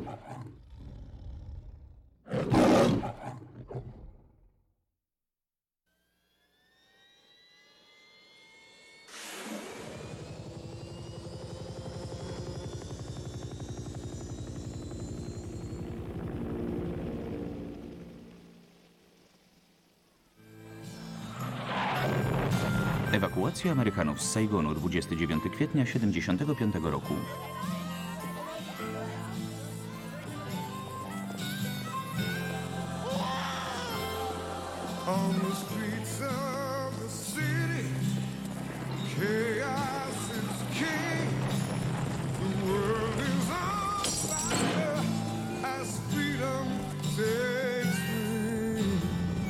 Ewakuacja Amerykanów z Saigonu 29 kwietnia 1975 roku. On the streets of the city, chaos is king. The world is on fire as freedom takes wing.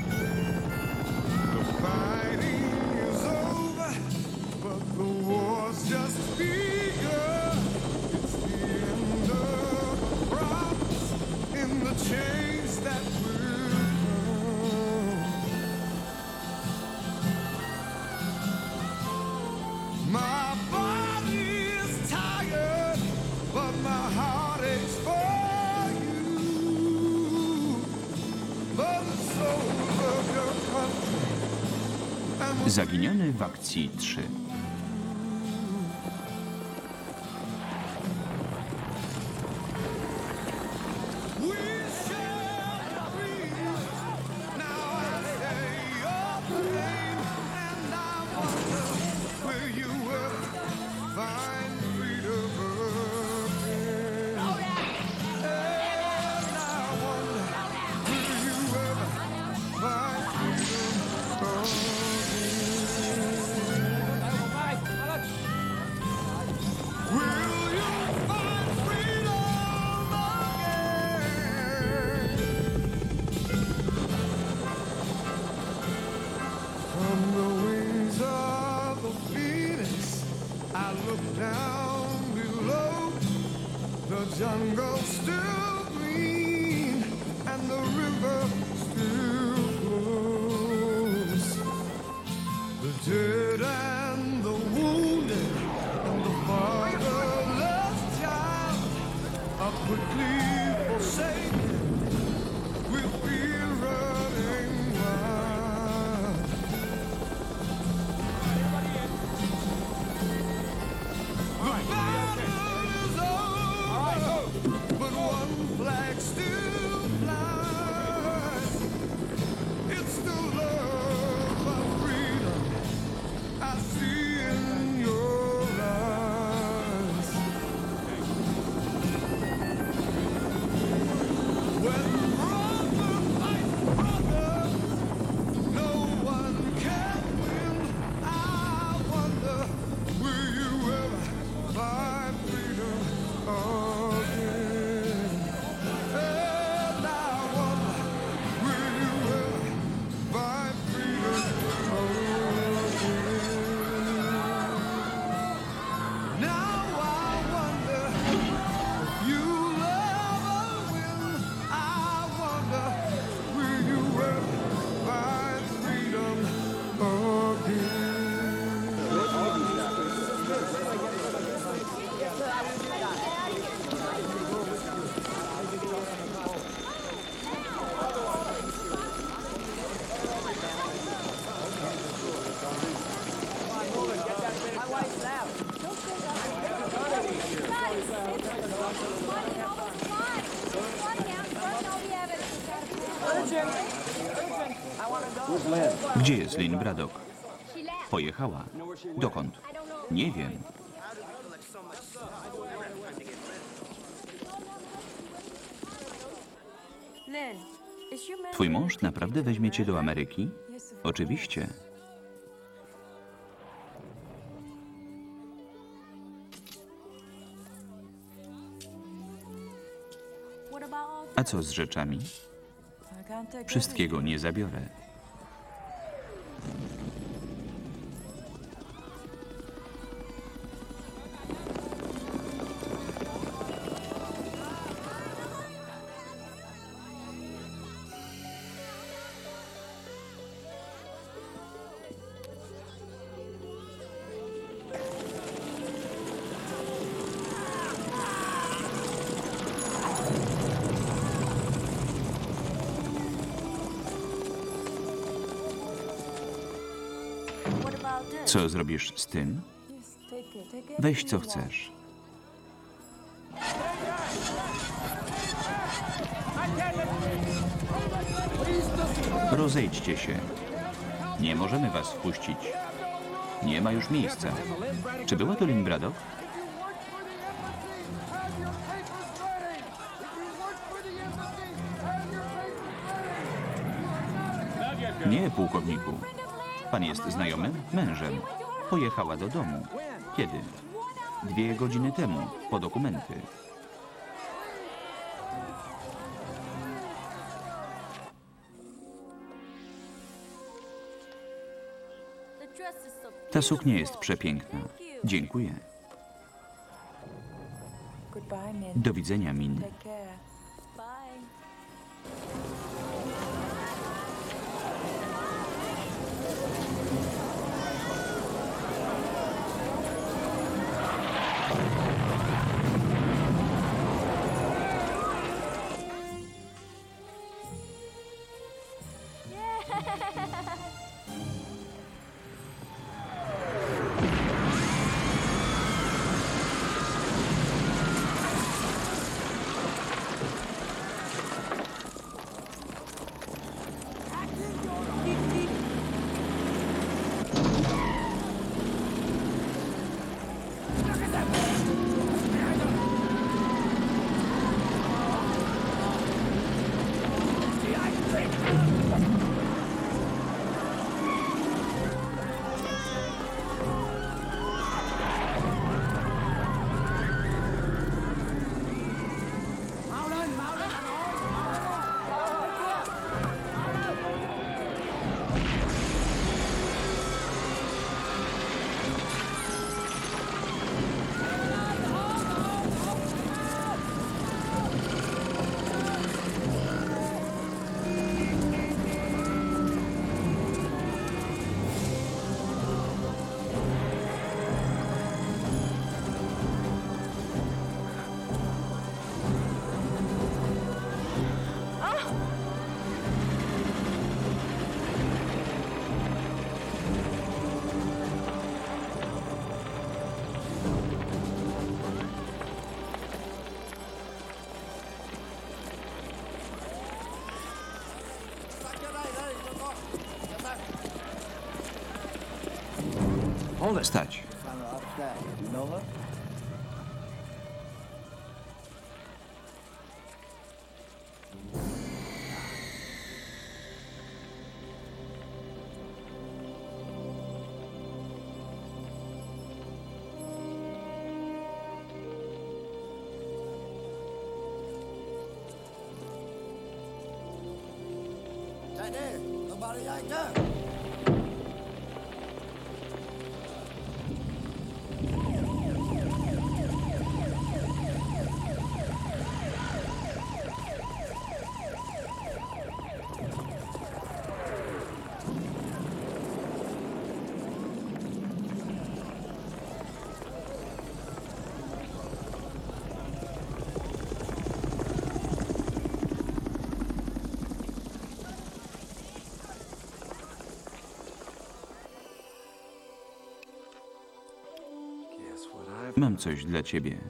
The fighting is over, but the war's just begun. It's the end of the promise in the chains that will come. My body is tired, but my heart aches for you. For the souls of your country and the Zaginiony w akcji 3. we shall breathe. Now I say your name, and I wonder will you ever find freedom again? And I wonder will you ever find freedom again? Will you find freedom again? From the wings of the phoenix, I look down below. The jungle still green and the river still flows. The dead and the wounded and the fatherless child are quickly forsaken with fear running wild. The battle is over, but one flag still flies. It's the love of freedom I see in your eyes. When brother fights brother, no one can win. I wonder, will you ever find freedom again? And I wonder, will you ever find freedom again? Now I wonder if you'll ever win. I wonder, will you ever find freedom again? Gdzie jest Lynn Braddock? Pojechała. Dokąd? Nie wiem. Twój mąż naprawdę weźmie cię do Ameryki? Oczywiście. A co z rzeczami? Wszystkiego nie zabiorę. Co zrobisz z tym? Weź co chcesz. Rozejdźcie się. Nie możemy was wpuścić. Nie ma już miejsca. Czy była to Lynn Braddock? Nie, pułkowniku. Pan jest znajomym? Mężem. Pojechała do domu. Kiedy? 2 godziny temu, po dokumenty. Ta suknia jest przepiękna. Dziękuję. Do widzenia, Min. Stać. Mam coś dla ciebie.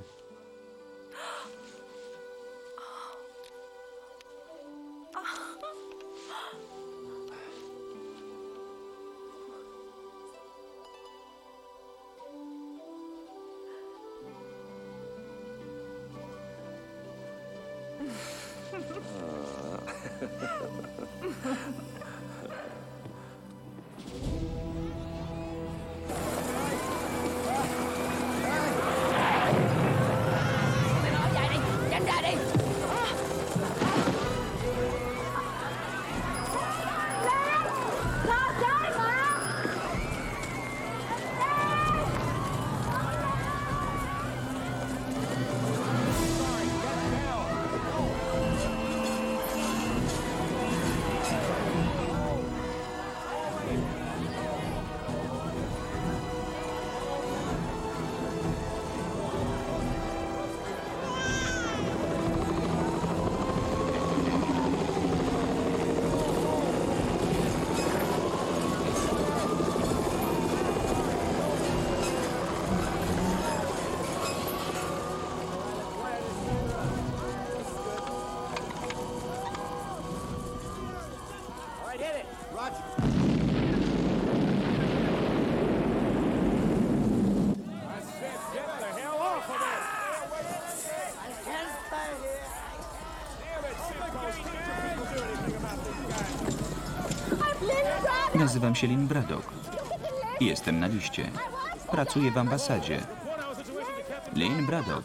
Nazywam się Lynn Braddock. Jestem na liście. Pracuję w ambasadzie. Lynn Braddock.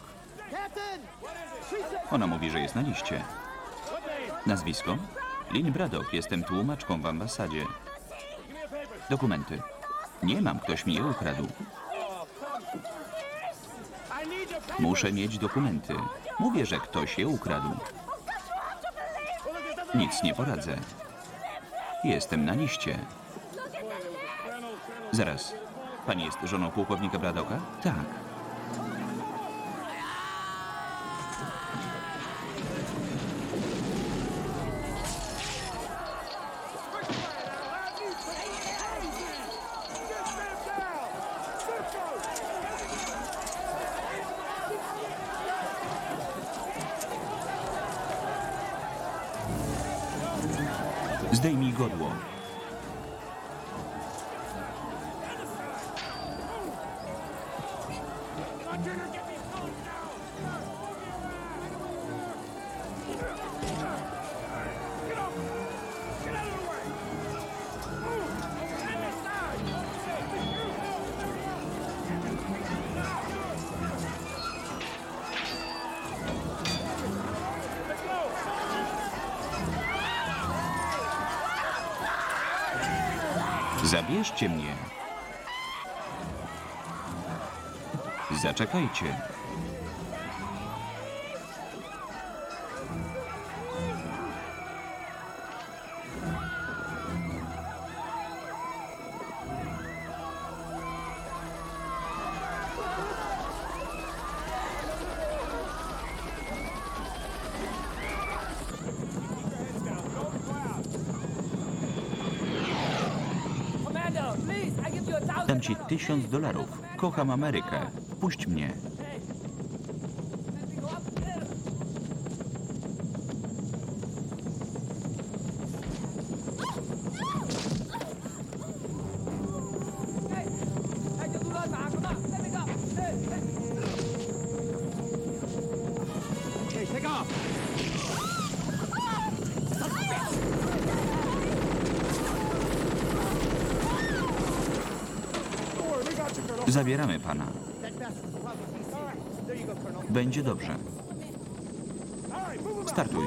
Ona mówi, że jest na liście. Nazwisko? Lynn Braddock. Jestem tłumaczką w ambasadzie. Dokumenty. Nie mam, ktoś mi je ukradł. Muszę mieć dokumenty. Mówię, że ktoś je ukradł. Nic nie poradzę. Jestem na liście. Zaraz. Pani jest żoną pułkownika Braddocka? Tak. Zdejmij godło. Zabierzcie mnie. Zaczekajcie. Dam ci $1000. Kocham Amerykę. Puść mnie. Zabieramy pana. Będzie dobrze. Startuj.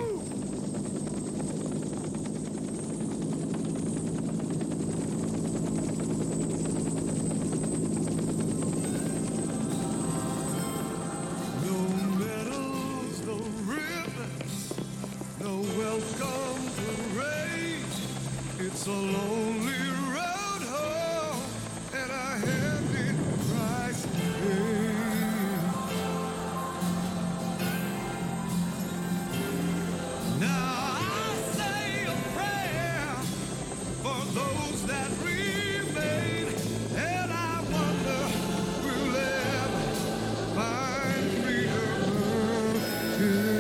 No medals, no ribbons, no welcome to the race. It's a lonely road home and a heavy price to pay. Now I say a prayer for those that remain, and I wonder will ever find freedom again.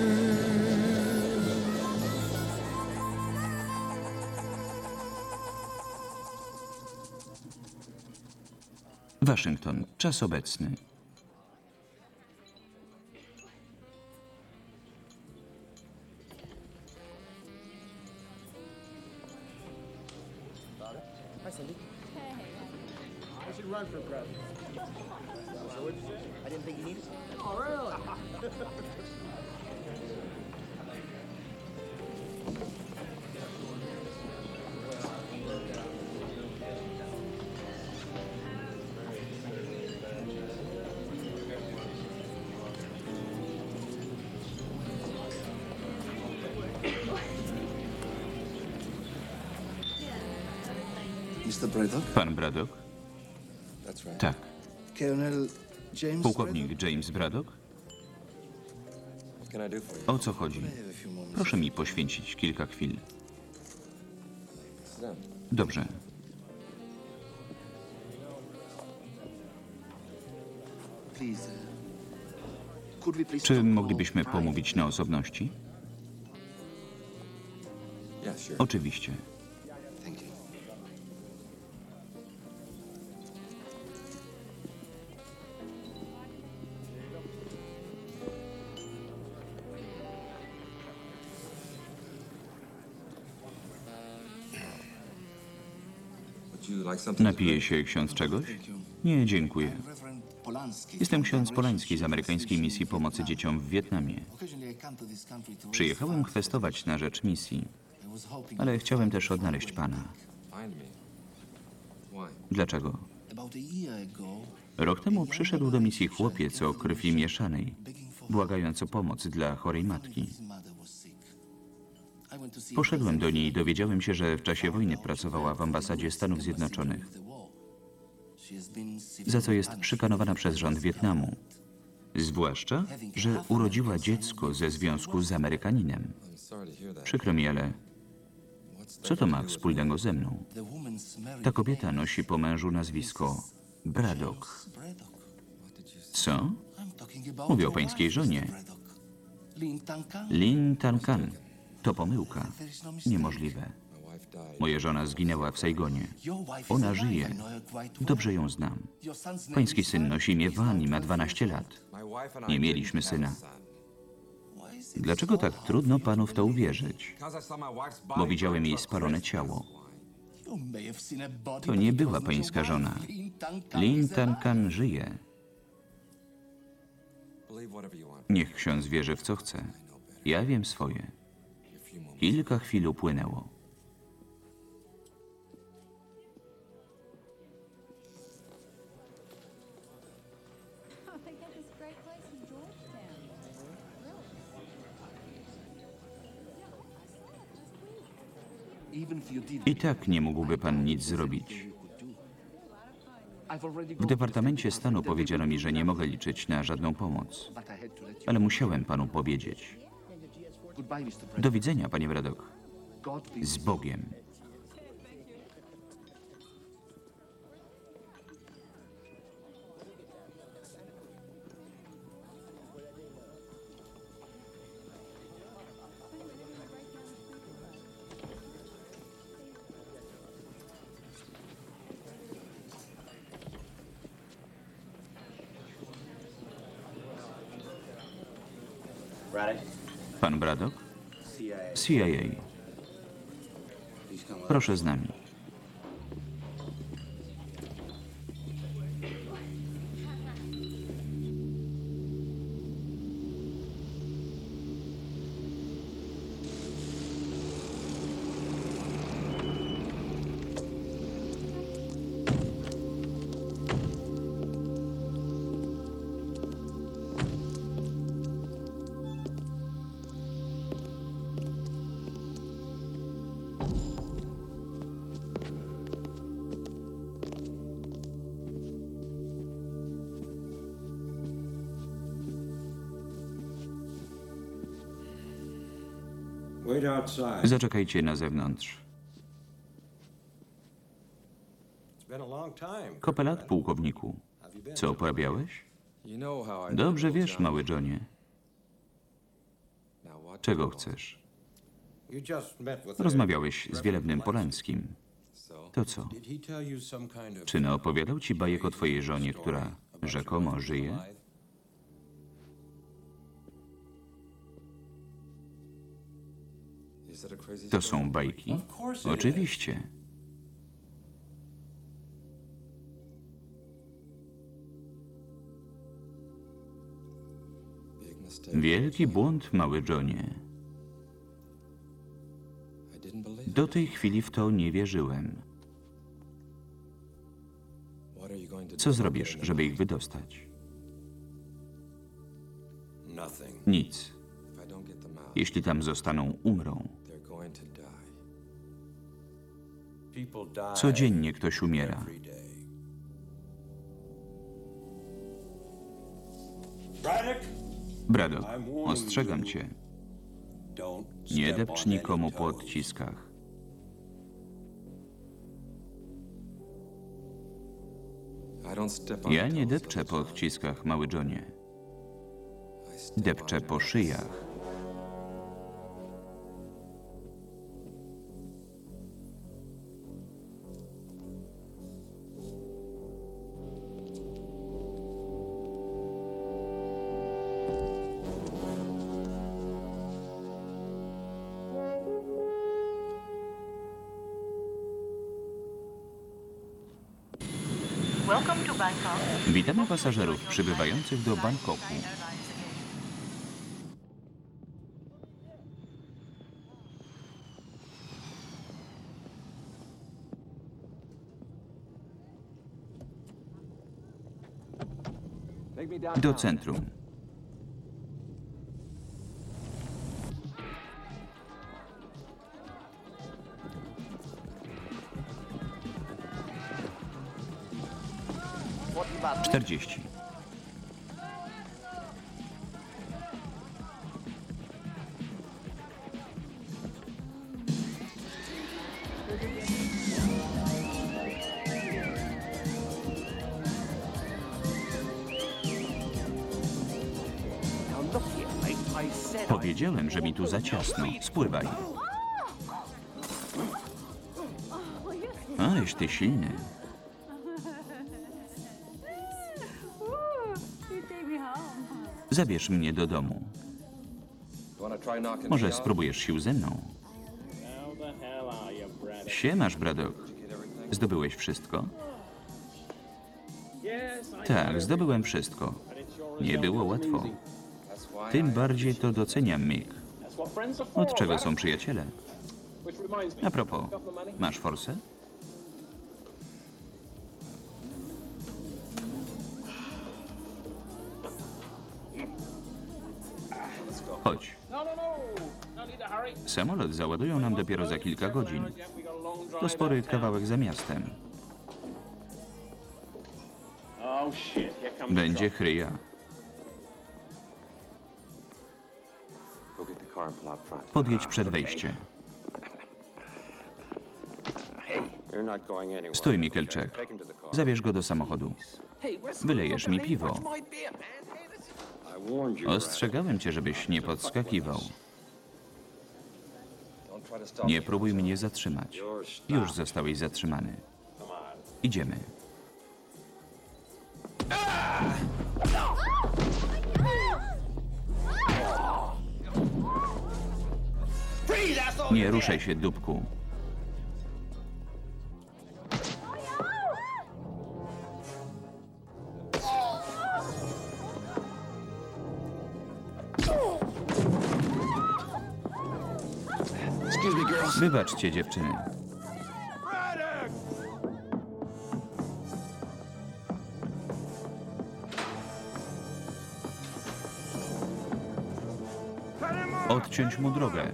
Waszyngton. Czas obecny. Hi, Cindy. I should run for president. So what'd you say? I didn't think you needed it. Oh, really? Mr. Braddock? Pan Braddock? That's right. Tak. Colonel James Pułkownik James Braddock? What can I do for you? O co chodzi? I have a few moments. Proszę mi poświęcić kilka chwil. Sit down. Dobrze. Please. Could we please Czy talk moglibyśmy privately? pomówić na osobności? Yeah, sure. Oczywiście. Thank you. Napije się ksiądz czegoś? Nie, dziękuję. Jestem ksiądz Polański z amerykańskiej misji pomocy dzieciom w Wietnamie. Przyjechałem kwestować na rzecz misji, ale chciałem też odnaleźć pana. Dlaczego? Rok temu przyszedł do misji chłopiec o krwi mieszanej, błagając o pomoc dla chorej matki. Poszedłem do niej i dowiedziałem się, że w czasie wojny pracowała w ambasadzie Stanów Zjednoczonych, za co jest szykanowana przez rząd Wietnamu. Zwłaszcza, że urodziła dziecko ze związku z Amerykaninem. Przykro mi, ale co to ma wspólnego ze mną? Ta kobieta nosi po mężu nazwisko Braddock. Co? Mówię o pańskiej żonie. Lin Tan Kan. To pomyłka. Niemożliwe. Moja żona zginęła w Saigonie. Ona żyje. Dobrze ją znam. Pański syn nosi imię Van i ma 12 lat. Nie mieliśmy syna. Dlaczego tak trudno panu w to uwierzyć? Bo widziałem jej spalone ciało. To nie była pańska żona. Lin Tan Kan żyje. Niech ksiądz wierzy w co chce. Ja wiem swoje. Kilka chwil upłynęło. They got this great place in Georgetown. I tak nie mógłby pan nic zrobić. W Departamencie Stanu powiedziano mi, że nie mogę liczyć na żadną pomoc. Ale musiałem panu powiedzieć. Do widzenia, panie Braddock. Z Bogiem. Pan Braddock? CIA. Proszę z nami. Zaczekajcie na zewnątrz. Kopę lat, pułkowniku. Co porabiałeś? Dobrze wiesz, mały Johnie. Czego chcesz? Rozmawiałeś z wielebnym Polańskim. To co? Czy naopowiadał ci bajek o twojej żonie, która rzekomo żyje? To są bajki? Oczywiście. Wielki błąd, mały Johnie. Do tej chwili w to nie wierzyłem. Co zrobisz, żeby ich wydostać? Nic. Jeśli tam zostaną, umrą. Codziennie ktoś umiera. Braddock, ostrzegam cię. Nie depcz nikomu po odciskach. Ja nie depczę po odciskach, mały Johnie. Depczę po szyjach. Welcome to Bangkok. Witamy pasażerów przybywających do Bangkoku. Do centrum. What about 40. now look here, mate. I said Powiedziałem, że mi tu za ciasno. Spływaj. Aleś ty silny. You take me home. Zabierz mnie do domu. Może spróbujesz sił ze mną? Siemasz, Braddock. Zdobyłeś wszystko? Tak, zdobyłem wszystko. Nie było łatwo. Tym bardziej to doceniam, Mick. Od czego są przyjaciele? A propos, masz forsę? Chodź. Samolot załadują nam dopiero za kilka godzin. To spory kawałek za miastem. Będzie chryja. Podjedź przed wejściem. Stój, Mikkelczek. Zabierz go do samochodu. Wylejesz mi piwo. Ostrzegałem cię, żebyś nie podskakiwał. Nie próbuj mnie zatrzymać. Już zostałeś zatrzymany. Idziemy. Nie ruszaj się, dupku. Excuse me, girls. Wybaczcie, dziewczyny. Odciąć mu drogę.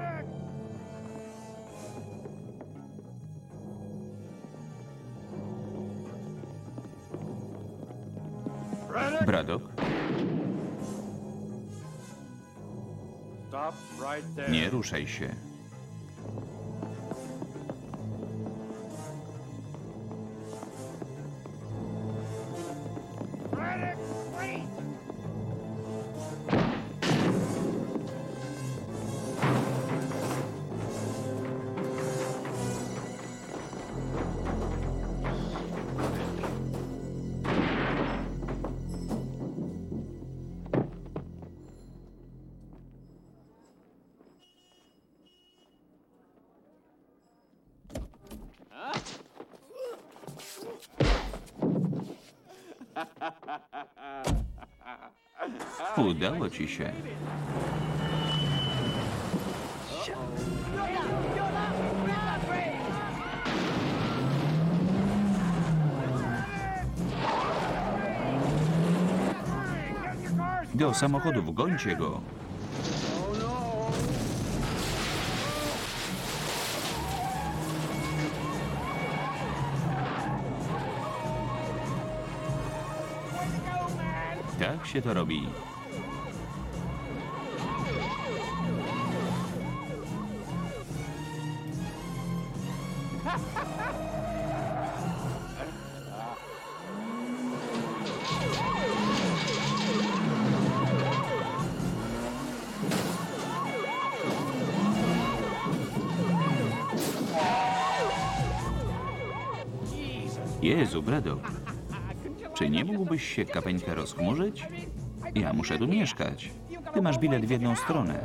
Braddock, Stop right there. nie ruszaj się. Braddock, wait! Udało ci się. Do samochodów, gońcie go. Tak się to robi. Jezu, Braddock. Czy nie mógłbyś się kapeńkę rozchmurzyć? Ja muszę tu mieszkać. Ty masz bilet w jedną stronę.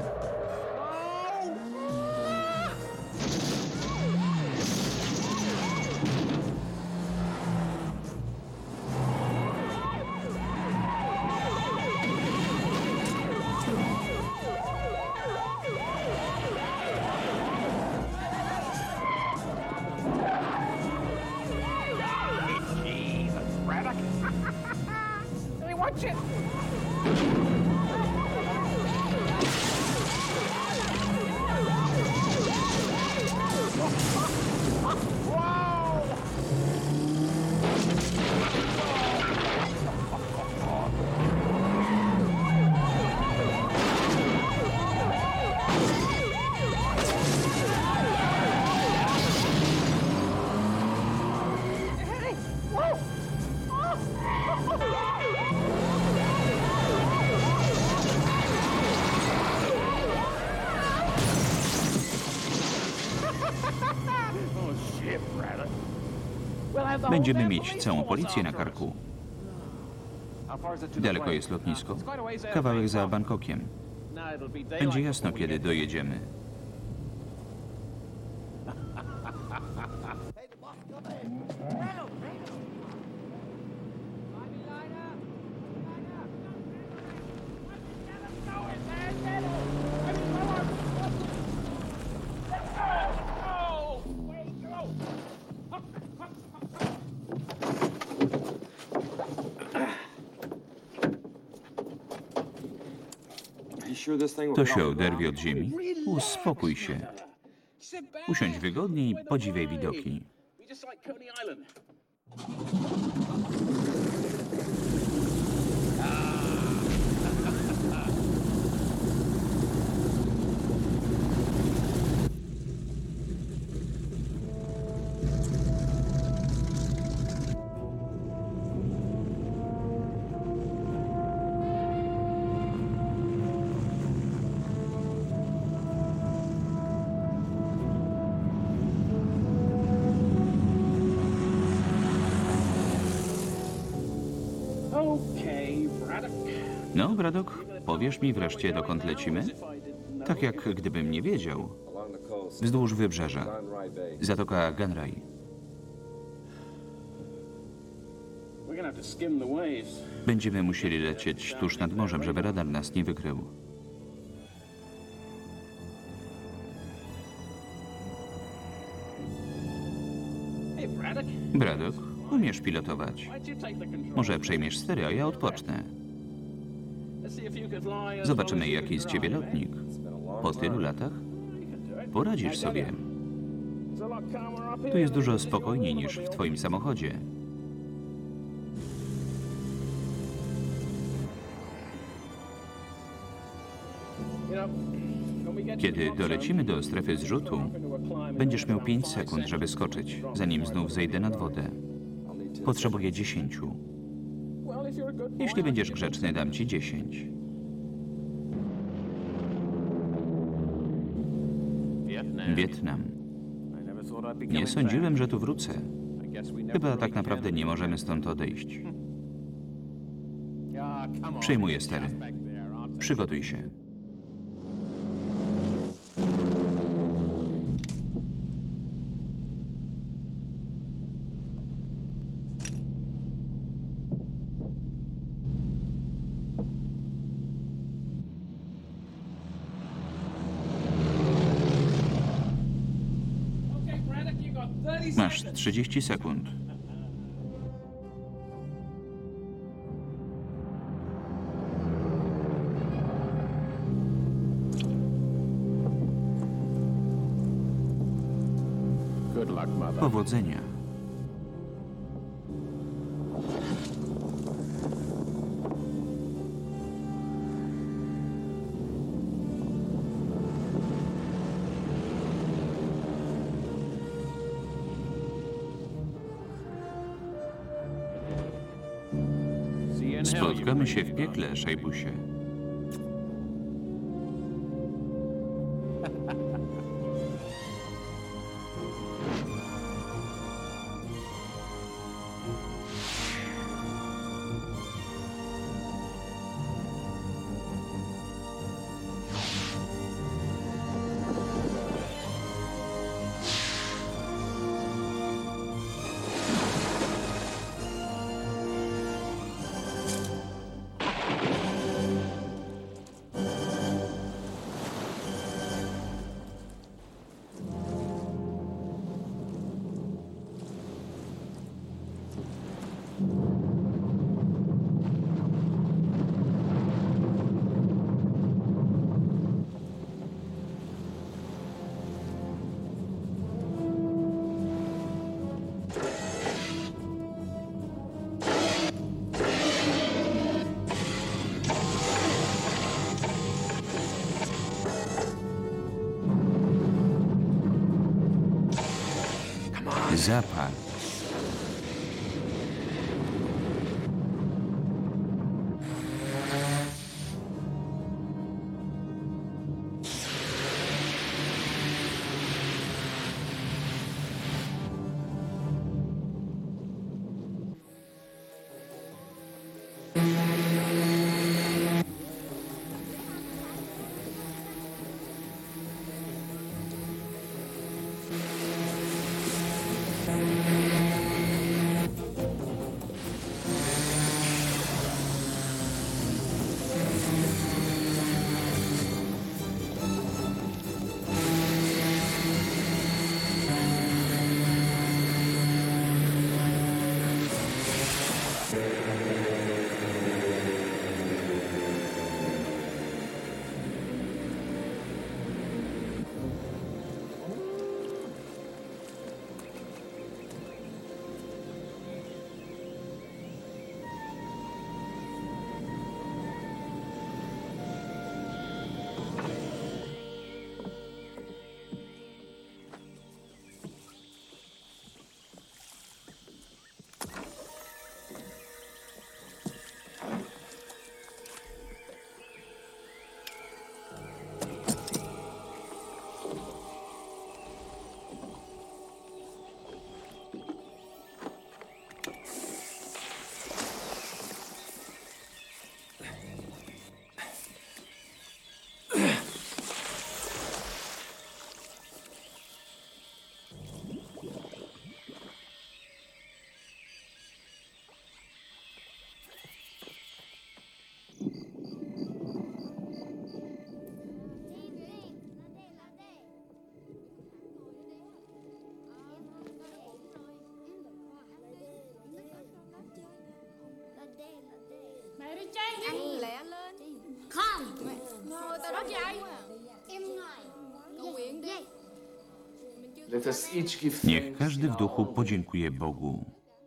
Będziemy mieć całą policję na karku. Daleko jest lotnisko? Kawałek za Bangkokiem. Będzie jasno, kiedy dojedziemy. To się oderwie od ziemi? Uspokój się. Usiądź wygodnie i podziwiaj widoki. No, Braddock, powiesz mi wreszcie, dokąd lecimy? Tak jak gdybym nie wiedział. Wzdłuż wybrzeża. Zatoka Ganrai. Będziemy musieli lecieć tuż nad morzem, żeby radar nas nie wykrył. Braddock, umiesz pilotować. Może przejmiesz stery, a ja odpocznę. Zobaczymy, jaki jest z ciebie lotnik. Po tylu latach? Poradzisz sobie. Tu jest dużo spokojniej niż w twoim samochodzie. Kiedy dolecimy do strefy zrzutu, będziesz miał 5 sekund, żeby skoczyć, zanim znów zejdę nad wodę. Potrzebuję 10. Jeśli będziesz grzeczny, dam ci 10. Wietnam. Nie sądziłem, że tu wrócę. Chyba tak naprawdę nie możemy stąd odejść. Przejmuję stery. Przygotuj się. Masz 30 sekund. Powodzenia. Spotkamy się w piekle, Szejbusie. Zapach. Mẹ đi chay Ăn đi. lẹ lên. Không. Ngồi tao đó chạy. Em ngồi. Cầu nguyện đi. Let us each give Niech thanks każdy in w our duchu own podziękuje Bogu.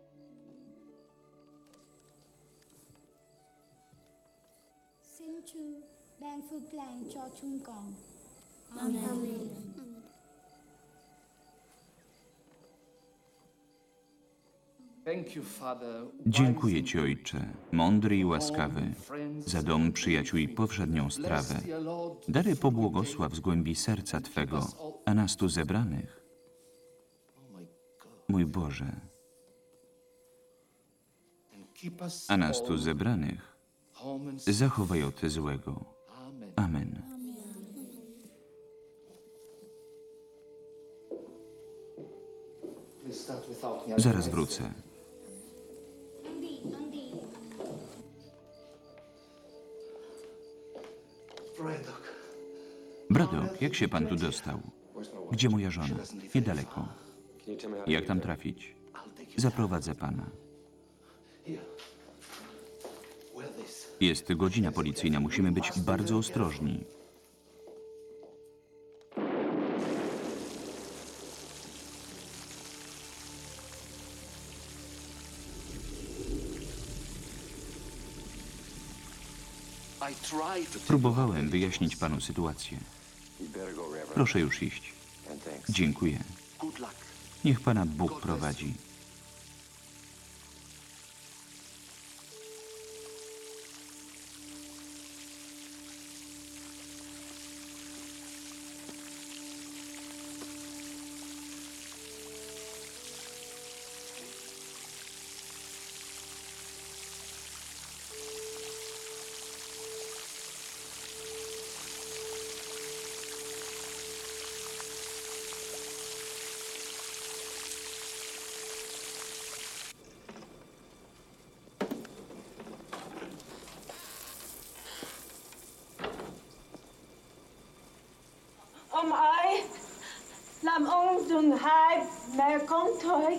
Xin Chúa ban phước lành cho chúng con. Thank you, Father, Dziękuję wise Ci, Ojcze, mądry i łaskawy, za dom przyjaciół i powszednią strawę. Dary pobłogosław z głębi serca Twego, a nas tu zebranych. Mój Boże, keep us a nas tu all zebranych home and zachowaj od złego. Amen. Amen. Please start without me. Zaraz wrócę. Braddock. Braddock, jak się Pan tu dostał? Gdzie moja żona? Niedaleko. Jak tam trafić? Zaprowadzę Pana. Here. Wear this. Jest godzina policyjna, musimy być bardzo ostrożni. I tried to Próbowałem wyjaśnić Panu sytuację. Proszę już iść. Dziękuję. good luck. Niech Pana Bóg prowadzi. Ông ơi, làm ơn dừng hai mẹ con thôi.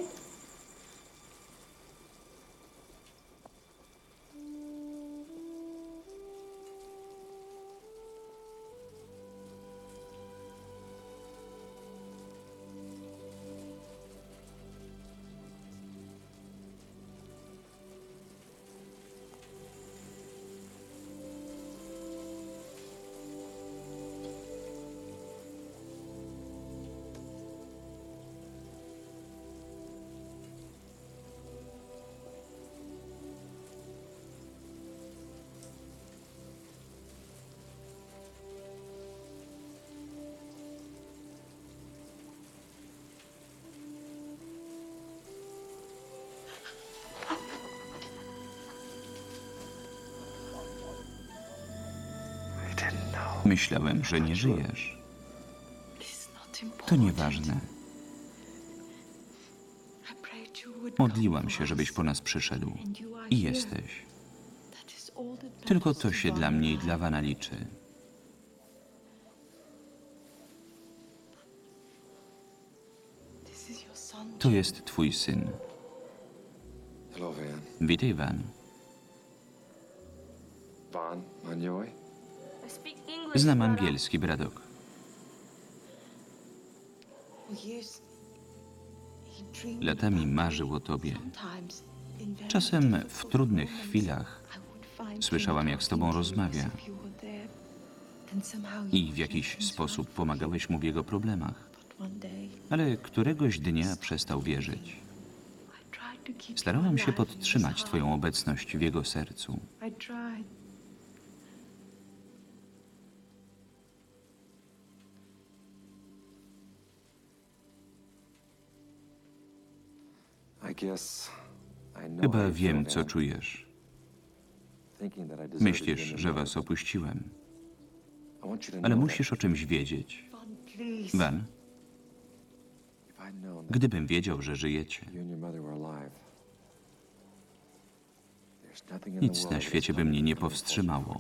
Myślałem, że nie żyjesz. To nieważne. Modliłam się, żebyś po nas przyszedł. I jesteś. Tylko to się dla mnie i dla Vana liczy. To jest twój syn. Hello, Van. Witaj, Van. Vaughn, Manjoy. Znam angielski, Braddock. Latami marzył o tobie. Czasem w trudnych chwilach słyszałam, jak z tobą rozmawia i w jakiś sposób pomagałeś mu w jego problemach. Ale któregoś dnia przestał wierzyć. Starałam się podtrzymać twoją obecność w jego sercu. Chyba wiem, co czujesz. Myślisz, że was opuściłem. Ale musisz o czymś wiedzieć. Van, gdybym wiedział, że żyjecie, nic na świecie by mnie nie powstrzymało.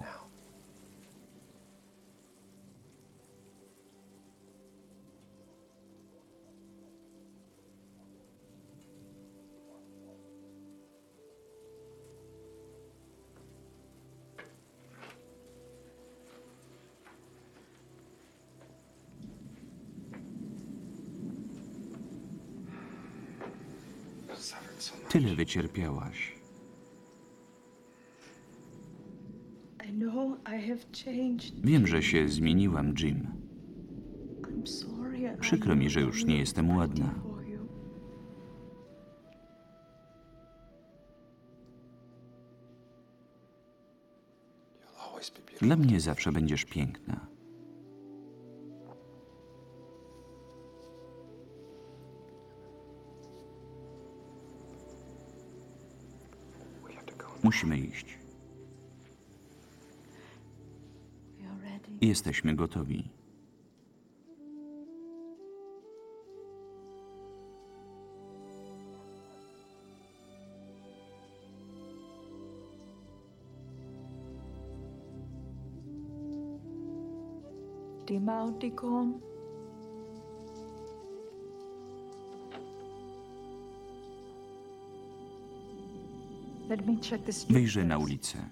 Tyle wycierpiałaś. Wiem, że się zmieniłam, Jim. Przykro mi, że już nie jestem ładna. Dla mnie zawsze będziesz piękna. Musimy iść. Jesteśmy gotowi. Đi mau đi con. Let me check the street Wyjrzę na first. ulicę.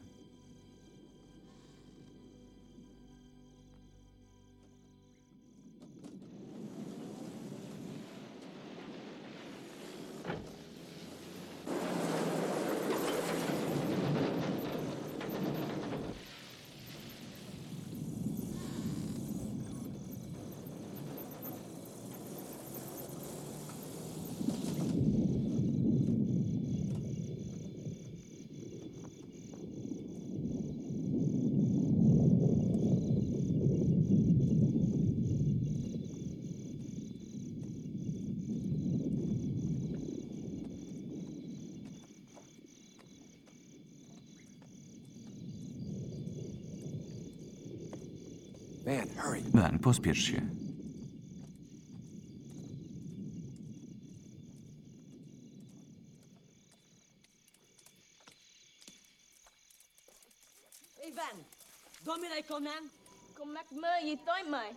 Van, pospiesz się. Ivan, đôi mi đây con ăn. Con mắc mơ gì tối mày?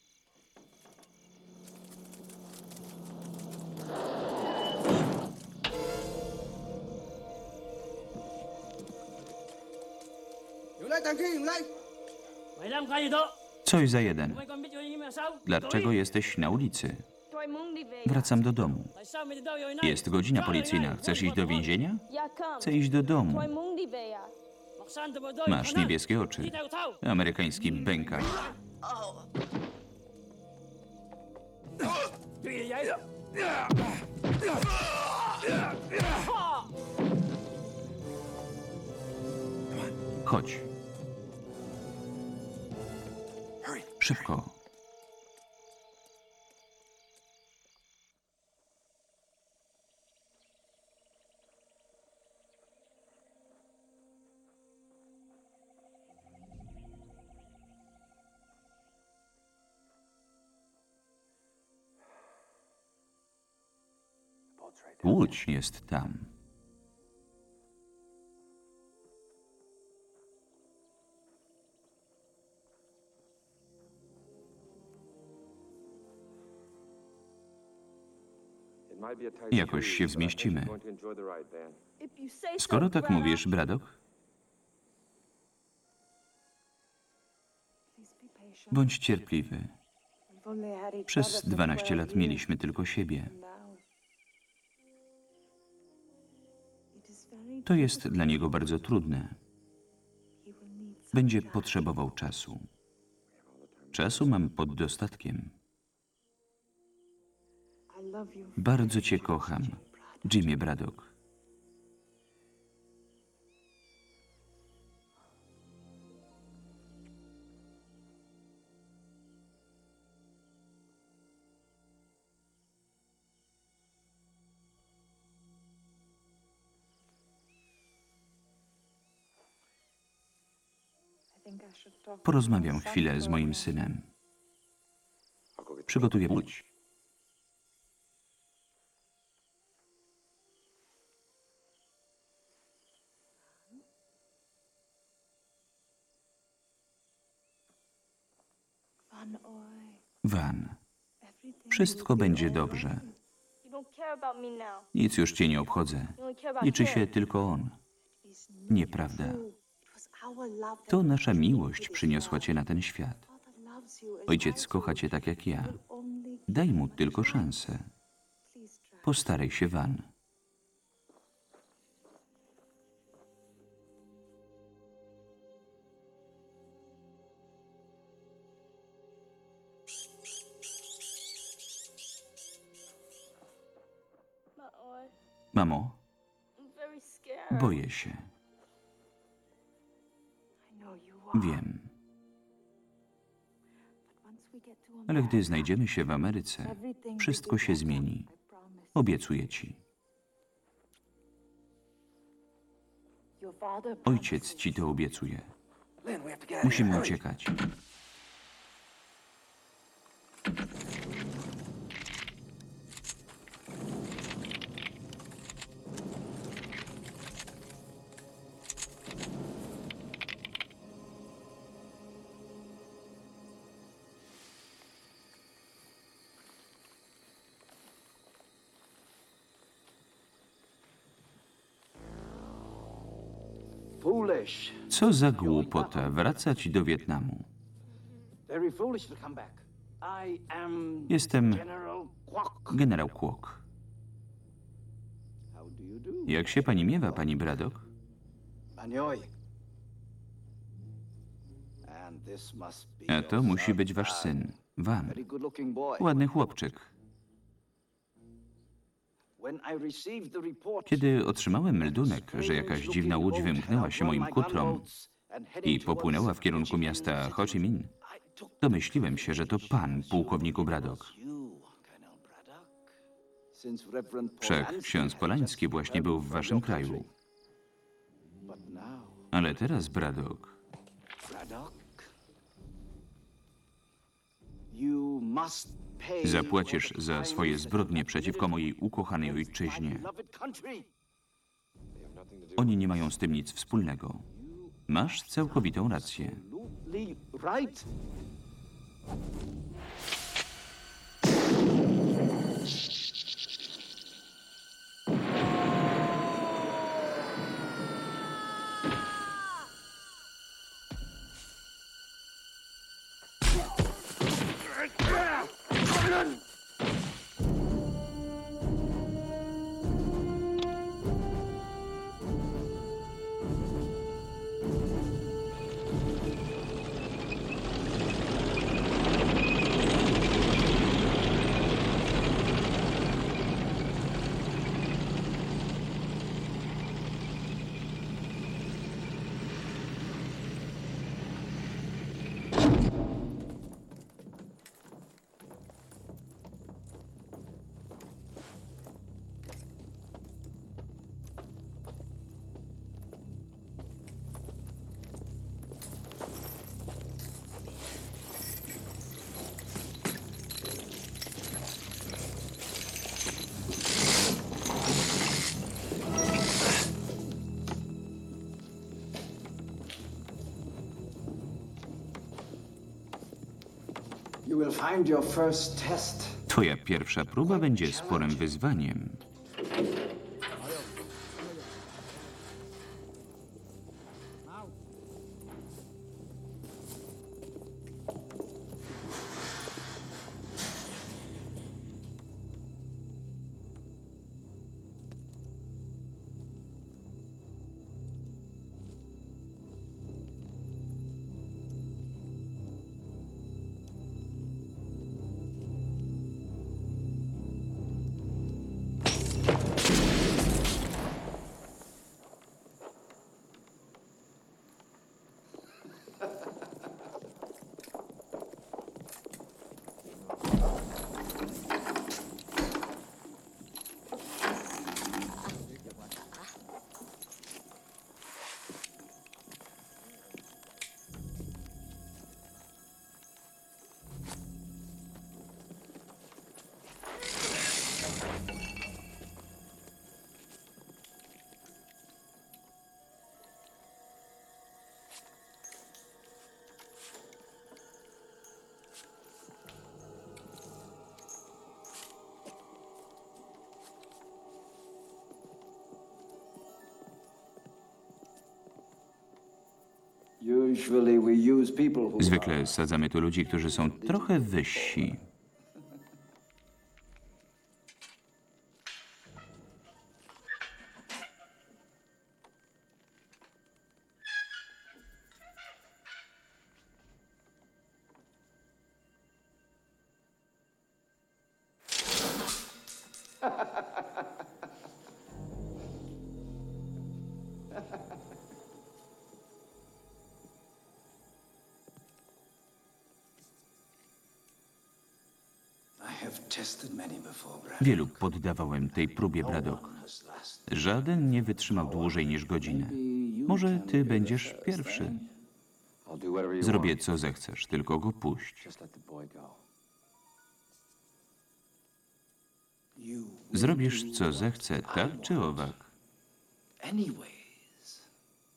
Dừng lại, thằng kia dừng lại. Mày làm cái gì đó? Coś za jeden. Mày còn biết chuyện gì mà sao? Dlaczego jesteś na ulicy? Tôi muốn đi về. Wracam do domu. Tại sao mày đi đâu vậy này? Jest godzina policyjna. Chcesz iść do więzienia? Dạ không. Chcę iść do domu. Tôi muốn đi về à? Mặc san từ bờ đôi, Masz khả năng. niebieskie oczy. Đi theo tao. Amerykański bękarz. Chuyện gì vậy? Chodź. Szybko. Łódź jest tam. Jakoś się zmieścimy. Skoro tak mówisz, Braddock, bądź cierpliwy. Przez 12 lat mieliśmy tylko siebie. To jest dla niego bardzo trudne. Będzie potrzebował czasu. Czasu mam pod dostatkiem. Bardzo cię kocham, Jimmy Braddock. Porozmawiam chwilę z moim synem. Przygotuję łódź. Van, wszystko będzie dobrze. Nic już cię nie obchodzę. Liczy się tylko on. Nieprawda. To nasza miłość przyniosła cię na ten świat. Ojciec kocha cię tak jak ja. Daj mu tylko szansę. Postaraj się, Van. Mamo, boję się. Wiem. Ale gdy znajdziemy się w Ameryce, wszystko się zmieni. Obiecuję ci. Ojciec ci to obiecuje. Musimy uciekać. Co za głupota wracać do Wietnamu. Jestem generał Kwok. Jak się pani miewa, pani Braddock? A to musi być wasz syn, Van. Ładny chłopczyk. Kiedy otrzymałem meldunek, że jakaś dziwna łódź wymknęła się moim kutrom i popłynęła w kierunku miasta Ho Chi Minh, domyśliłem się, że to pan, pułkowniku Braddock. Wszak ksiądz Polański właśnie był w waszym kraju. Ale teraz, Braddock, zapłacisz za swoje zbrodnie przeciwko mojej ukochanej ojczyźnie. Oni nie mają z tym nic wspólnego. Masz całkowitą rację. You will find your first test. Twoja pierwsza próba będzie sporym wyzwaniem. Usually we use people who Zwykle sadzamy tu ludzi, którzy są trochę wyżsi. Wielu poddawałem tej próbie, Braddock. Żaden nie wytrzymał dłużej niż godzinę. Może ty będziesz pierwszy. I'll do whatever you Zrobię want. co zechcesz, tylko go puść. Just let the boy go. Zrobisz co zechcę, tak czy owak? anyways.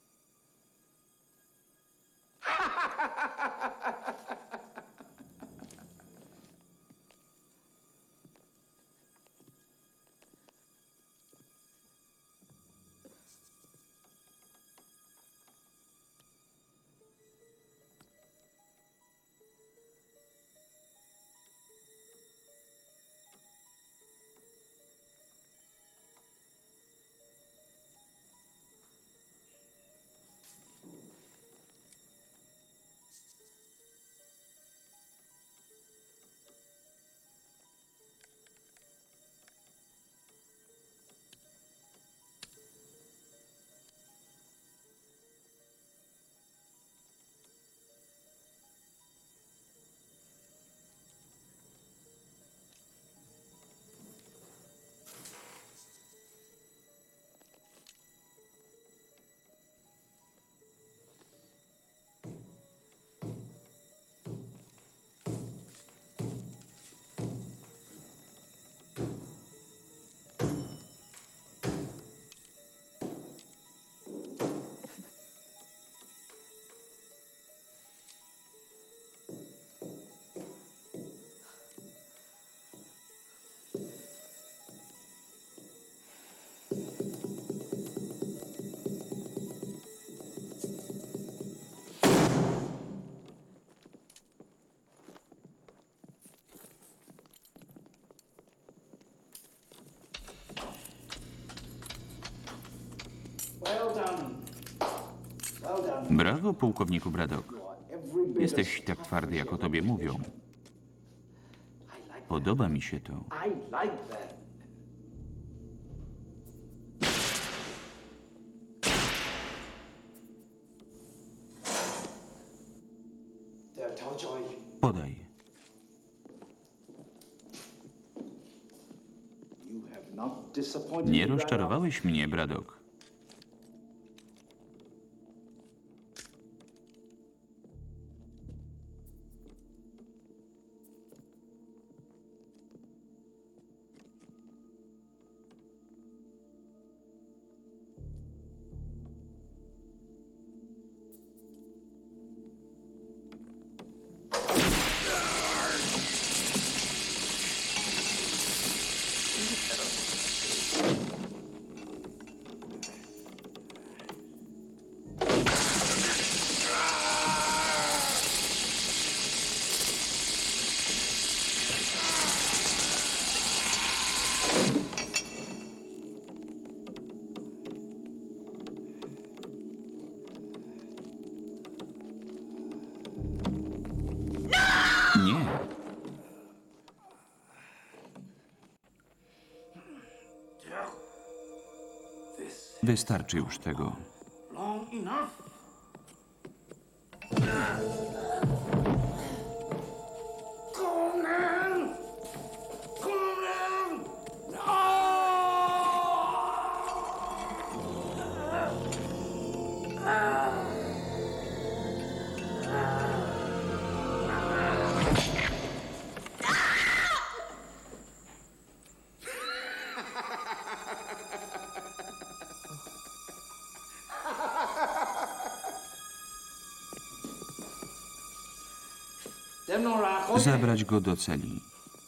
Brawo, pułkowniku Braddock. Jesteś tak twardy, jak o tobie mówią. Podoba mi się to. I like that. Der Taujoy. Podaj. You have not disappointed Nie me, Braddock. rozczarowałeś mnie, Braddock. Wystarczy już tego. Long enough. Conan! Conan! Zabrać go do celi.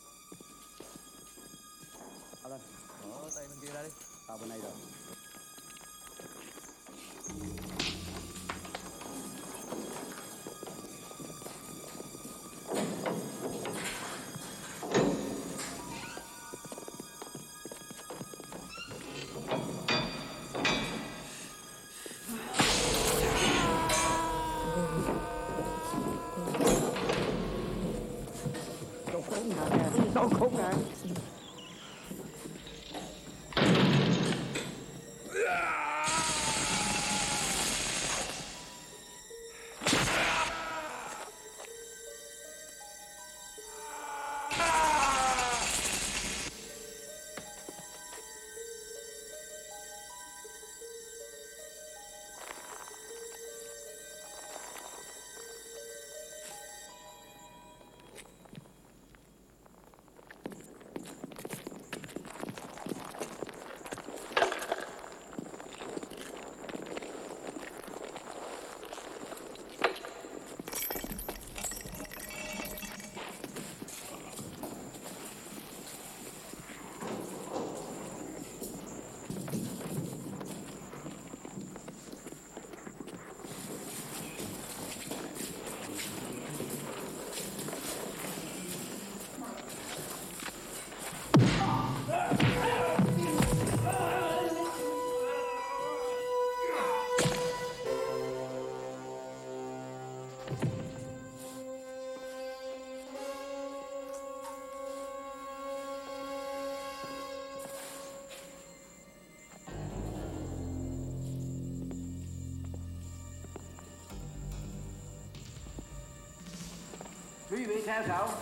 Quý vị theo sau.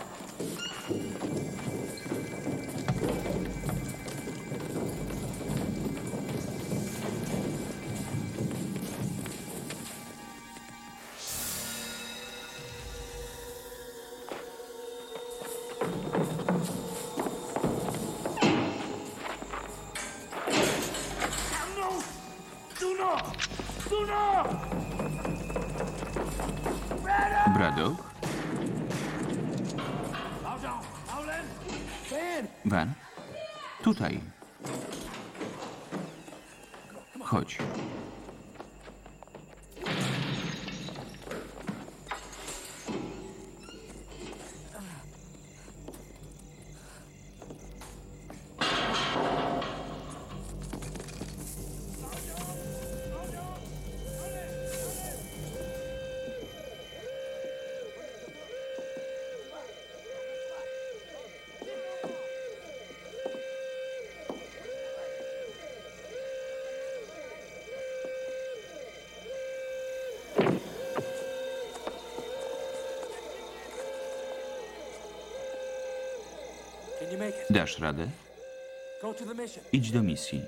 Braddock? Van? Tutaj. Chodź. Dasz radę? Idź do misji.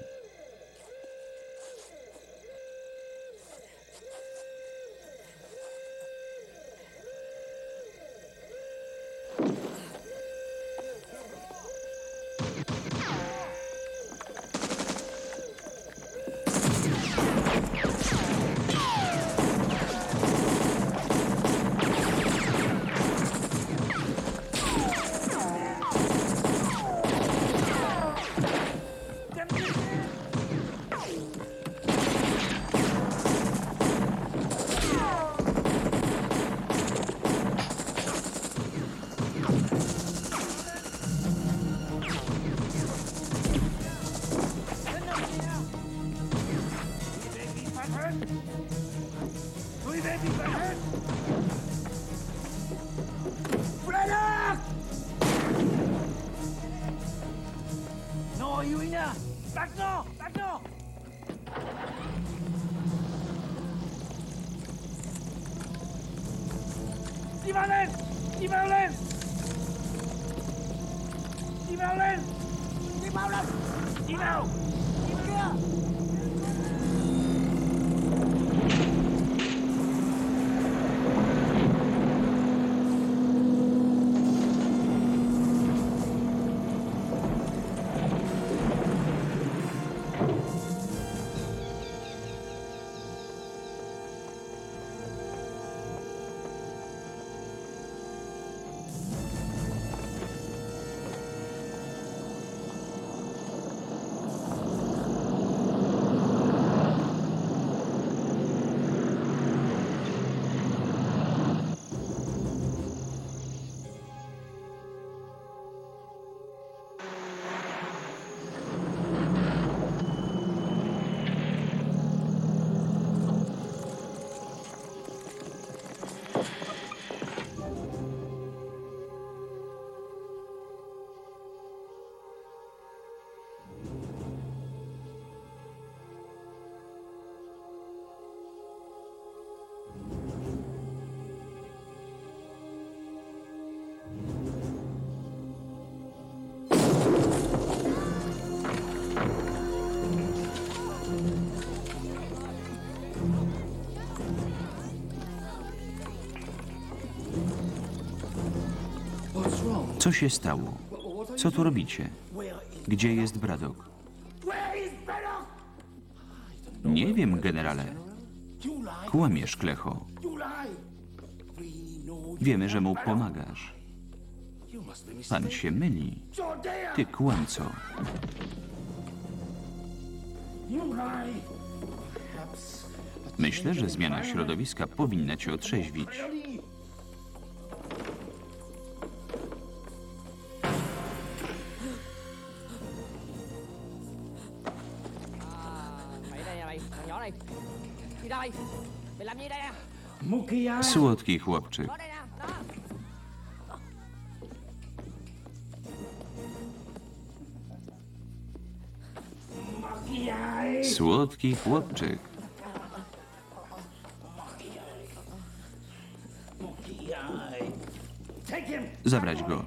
Dívej len! Dívej len! Dívej len! Dívej! Dívej! Co się stało? Co tu robicie? Gdzie jest Braddock? Nie wiem, generale. Kłamiesz, Klecho. Wiemy, że mu pomagasz. Pan się myli. Ty kłamco. Myślę, że zmiana środowiska powinna cię otrzeźwić. Mày đây nè mày, thằng nhỏ này. Đi đâu mày? Mày làm gì đây nè? Słodki chłopczyk. Ở đây nè, đó. Słodki chłopczyk. Zabrać go.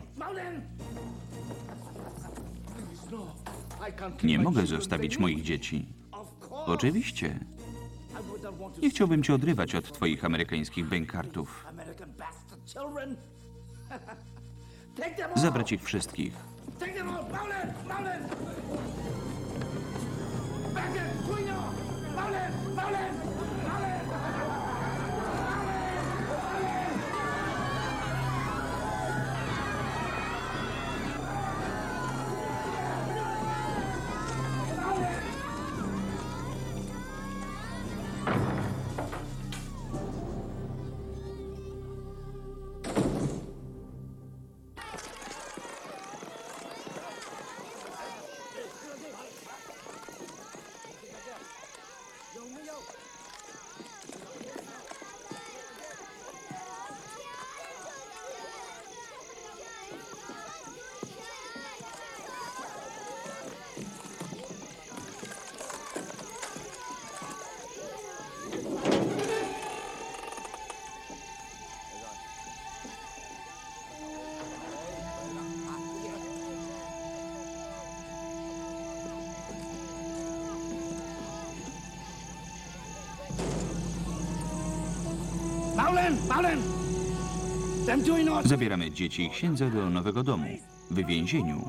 Nie mogę zostawić moich dzieci. Oczywiście. Nie chciałbym cię odrywać od twoich amerykańskich bękartów. Zabrać ich wszystkich. Zabieramy dzieci i księdza do nowego domu. W więzieniu.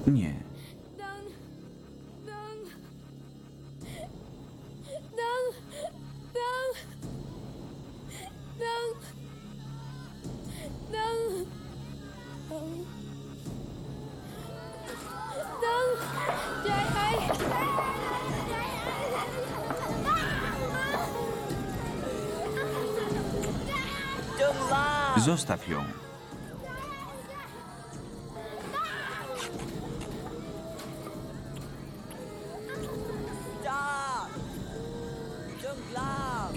Nie. Đừng làm. Zostaw ją. Cha. Đừng làm.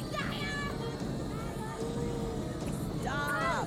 Cha.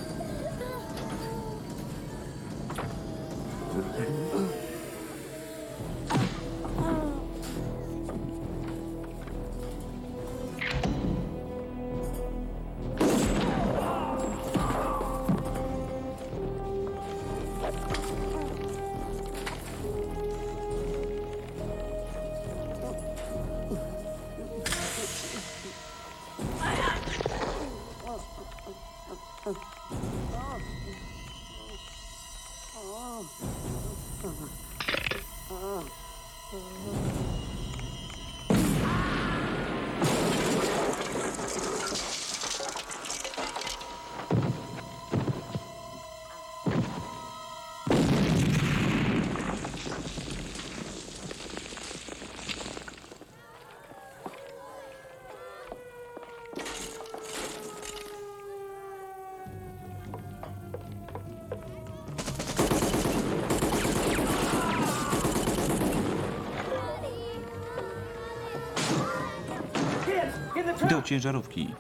Do ciężarówki.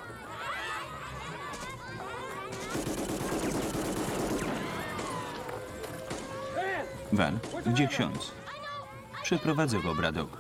Van, gdzie ksiądz? Przeprowadzę go, Braddock.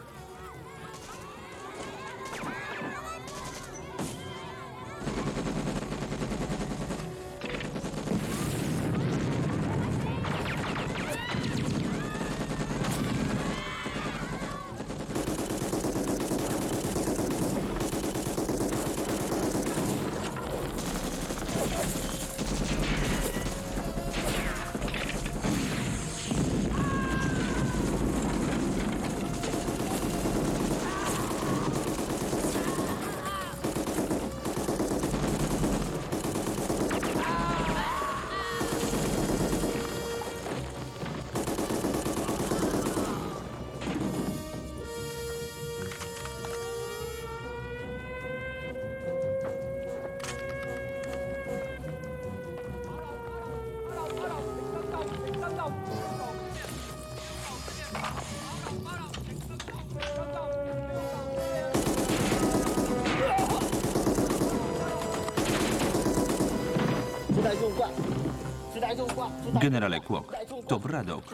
Generale Kwok, to Braddock.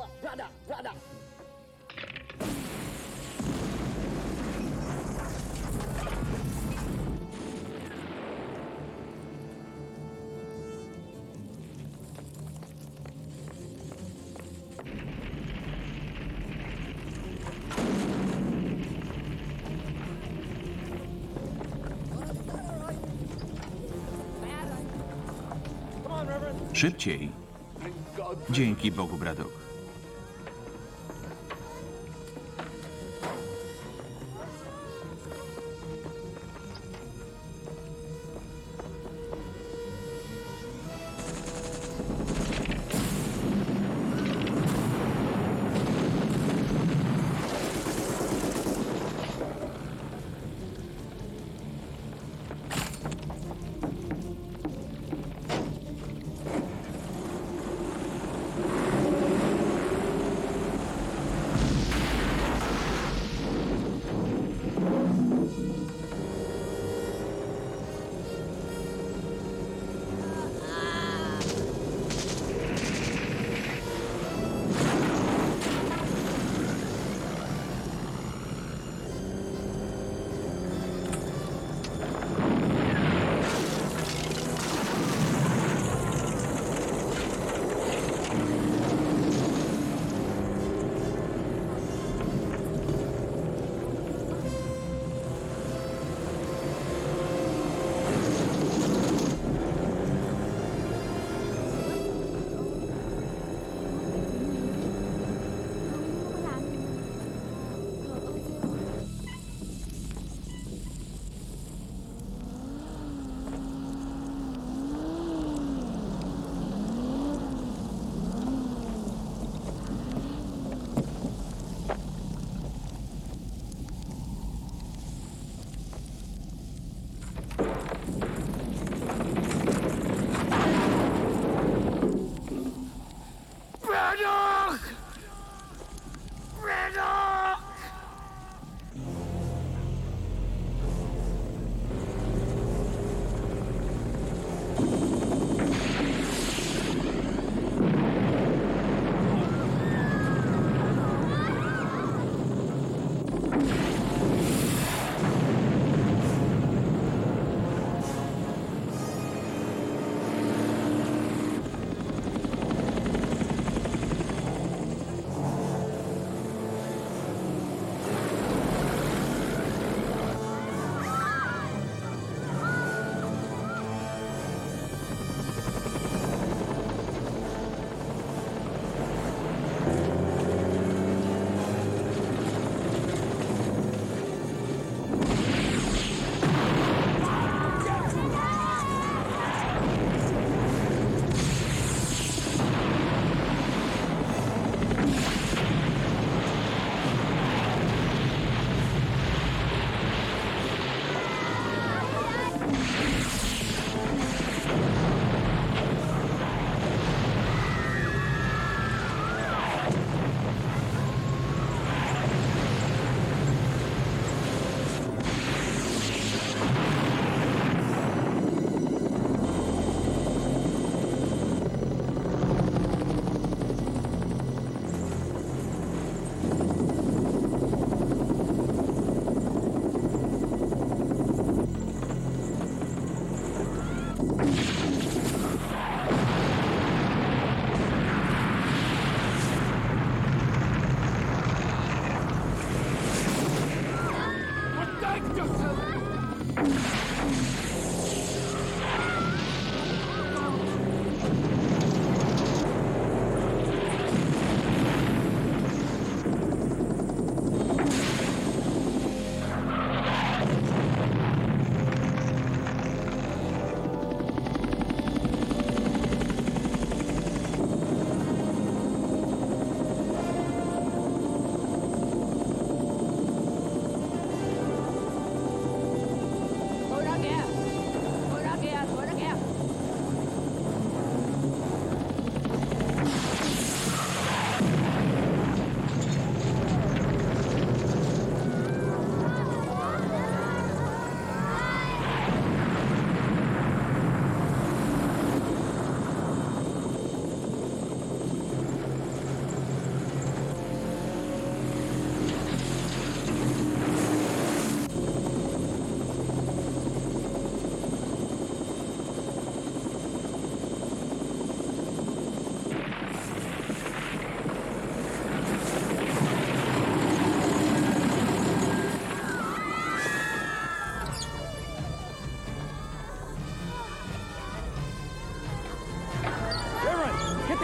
Szybciej. Dzięki Bogu, Braddock.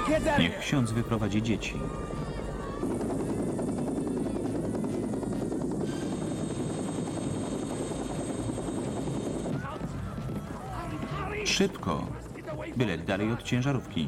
kids out of Niech here. ksiądz wyprowadzi dzieci. Szybko! Byle dalej od ciężarówki.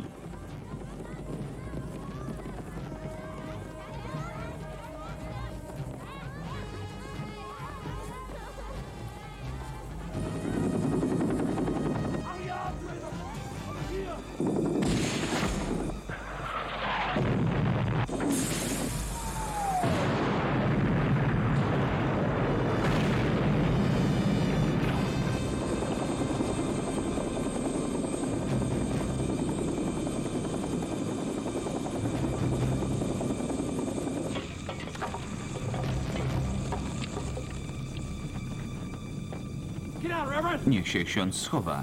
Get out, Reverend. Niech się ksiądz schowa.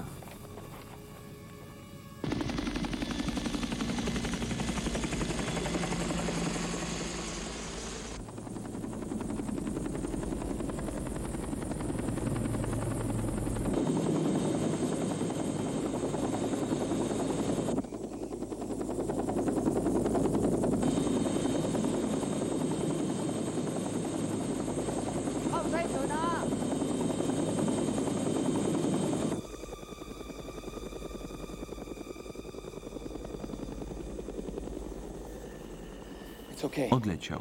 It's okay. Odleciał.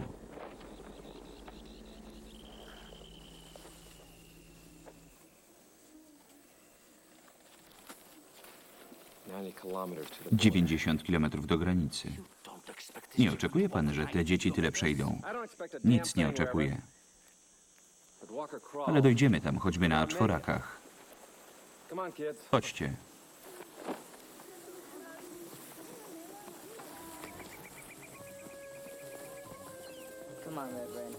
Kilometers to the 90 kilometrów do granicy. Nie oczekuje pan, że te dzieci tyle przejdą? Nic nie oczekuję. Ale dojdziemy tam, choćby na czworakach. Come on, kids. Chodźcie. Come on, Reverend.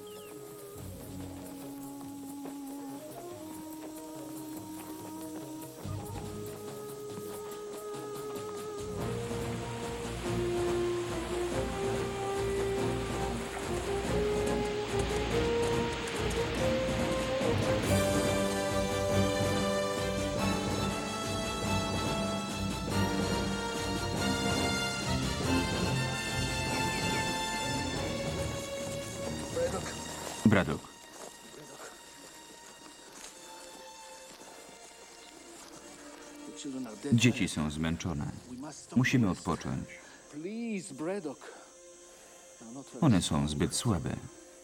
Braddock. Dzieci są zmęczone. Musimy odpocząć. One są zbyt słabe.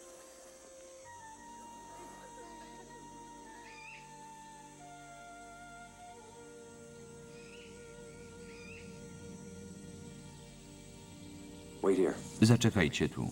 Wait here. Zaczekajcie tu.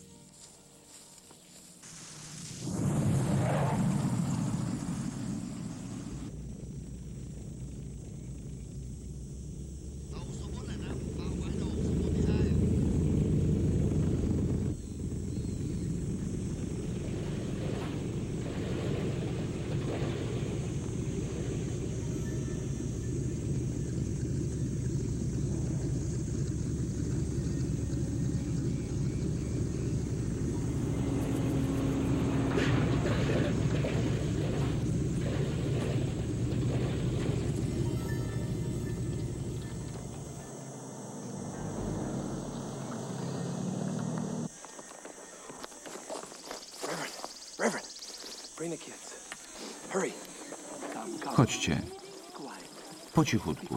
Reverend, bring the kids. Hurry. Chodźcie. Po cichutku.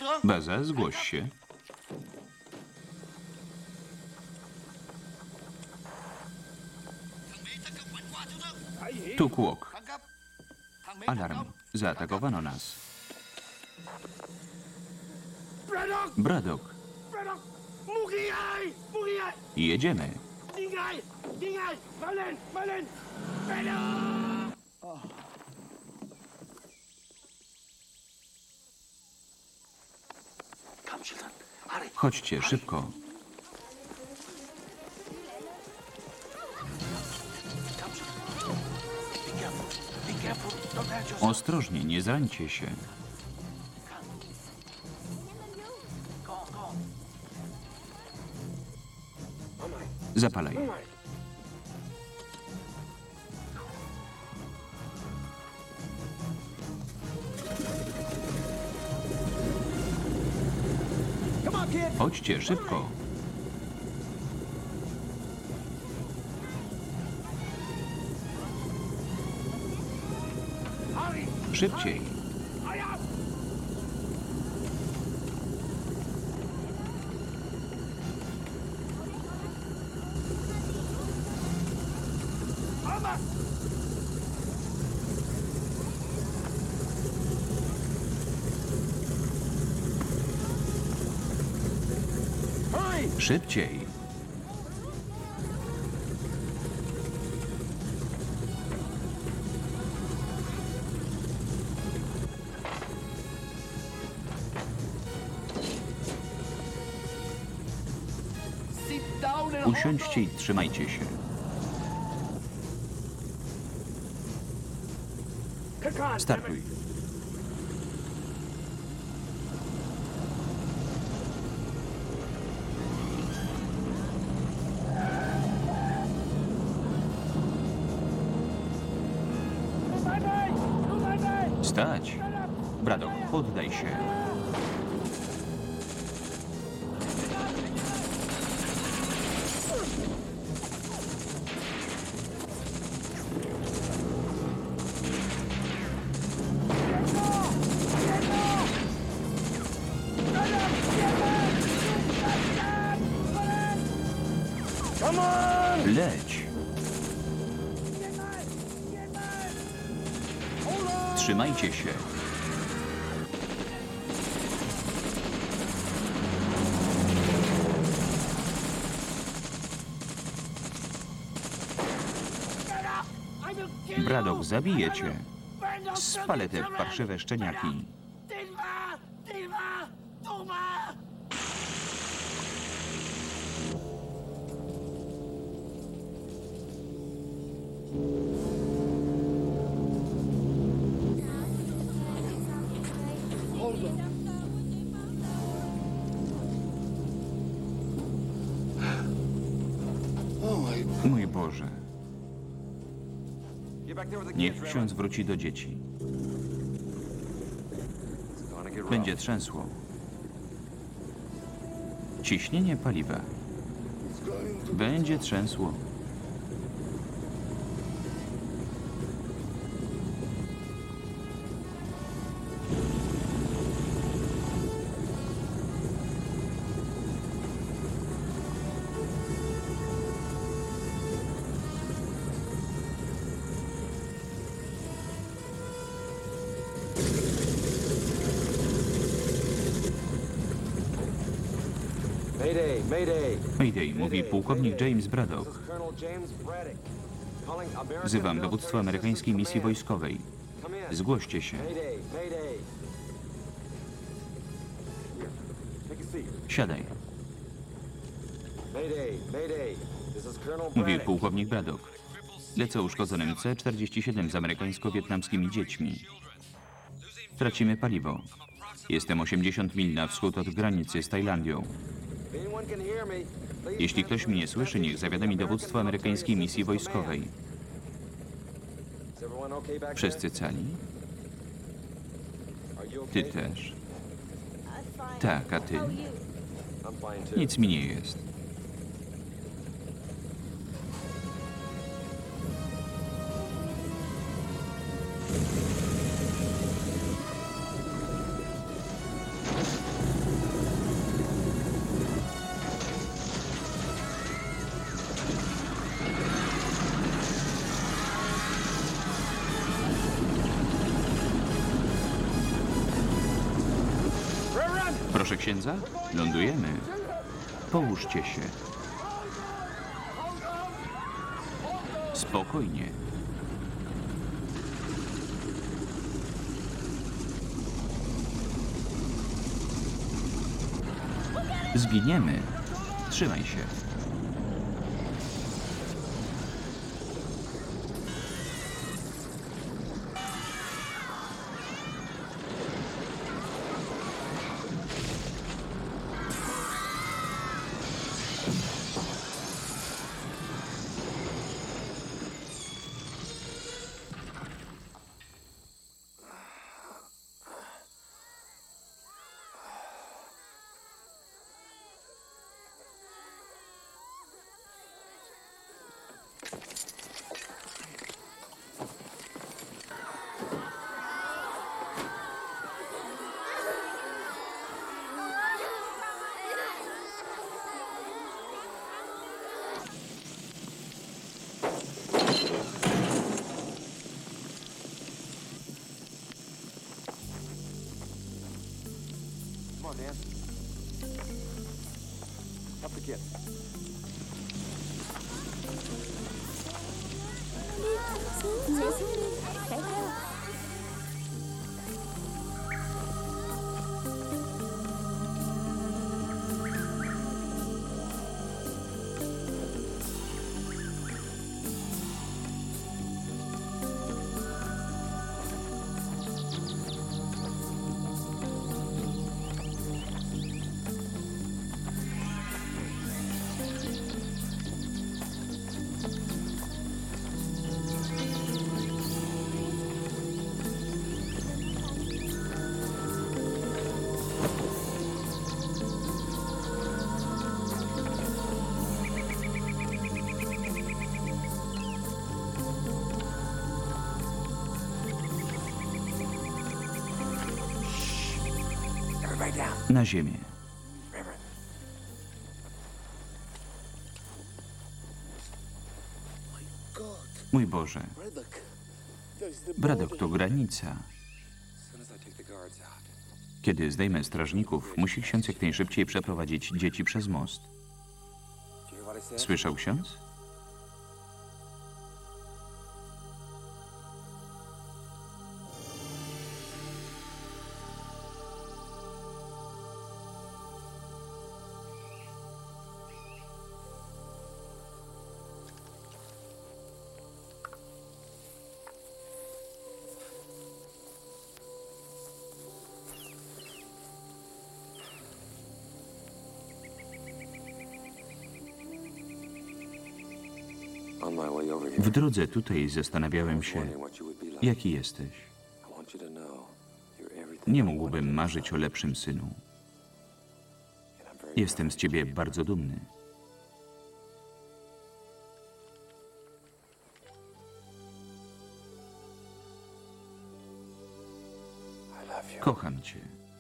Baza, zgłoś się. Tu Kwok. Alarm. Zaatakowano nas. Braddock. Jedziemy. Chodźcie, szybko. Ostrożnie, nie zrańcie się. Zapalaj. Chodźcie, szybko. Szybciej. Szybciej. Usiądźcie i trzymajcie się. Startuj. Stać. Braddock, poddaj się. Leć. Trzymajcie się. Braddock, zabije cię. Spalę te parszywe szczeniaki. Mój Boże. Niech ksiądz wróci do dzieci. Będzie trzęsło. Ciśnienie paliwa. Będzie trzęsło. Mayday, mówi pułkownik James Braddock. Wzywam dowództwo amerykańskiej misji wojskowej. Zgłoście się. Siadaj. Mówi pułkownik Braddock. Lecę uszkodzonym C-47 z amerykańsko-wietnamskimi dziećmi. Tracimy paliwo. Jestem 80 mil na wschód od granicy z Tajlandią. Jeśli ktoś mnie słyszy, niech zawiadomi dowództwo amerykańskiej misji wojskowej. Wszyscy cali? Ty też? Tak, a ty? Nic mi nie jest. Proszę księdza, lądujemy. Połóżcie się. Spokojnie. Zginiemy. Trzymaj się. Come on, man. Help the kid. Everybody down. Na ziemię. Reverend. Mój Boże. Braddock to granica. As soon as I take the guards out. Kiedy zdejmę strażników, musi ksiądz jak najszybciej przeprowadzić dzieci przez most. Did you hear what I said? Słyszał ksiądz? On my way over here. W drodze tutaj zastanawiałem się, Wondering what you would be like. jaki jesteś. I want you to know you're everything Nie I mógłbym wanted. marzyć o lepszym synu. And I'm very Jestem z ciebie bardzo dumny. I love you. Kocham cię.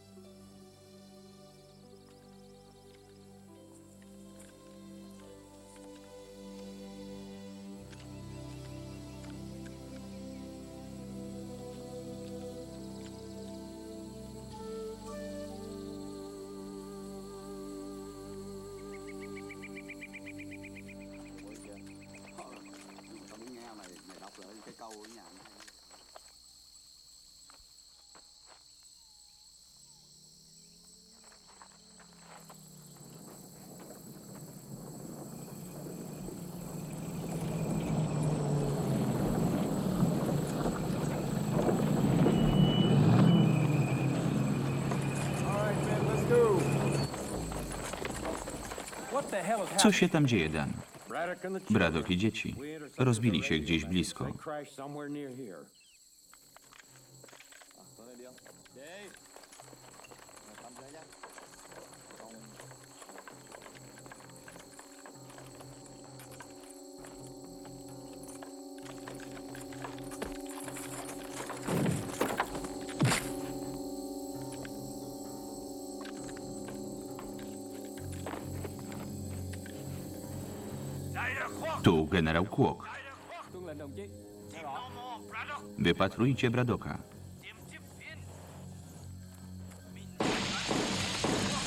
Co się tam dzieje, Dan? Braddock i dzieci rozbili się gdzieś blisko. Tu generał Kwok. Wypatrujcie Braddocka.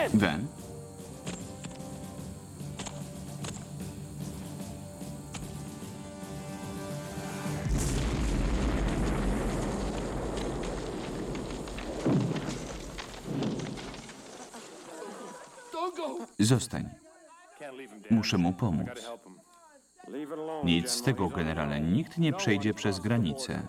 Wen? Zostań. Muszę mu pomóc. Nic z tego, generale. Nikt nie przejdzie przez granicę.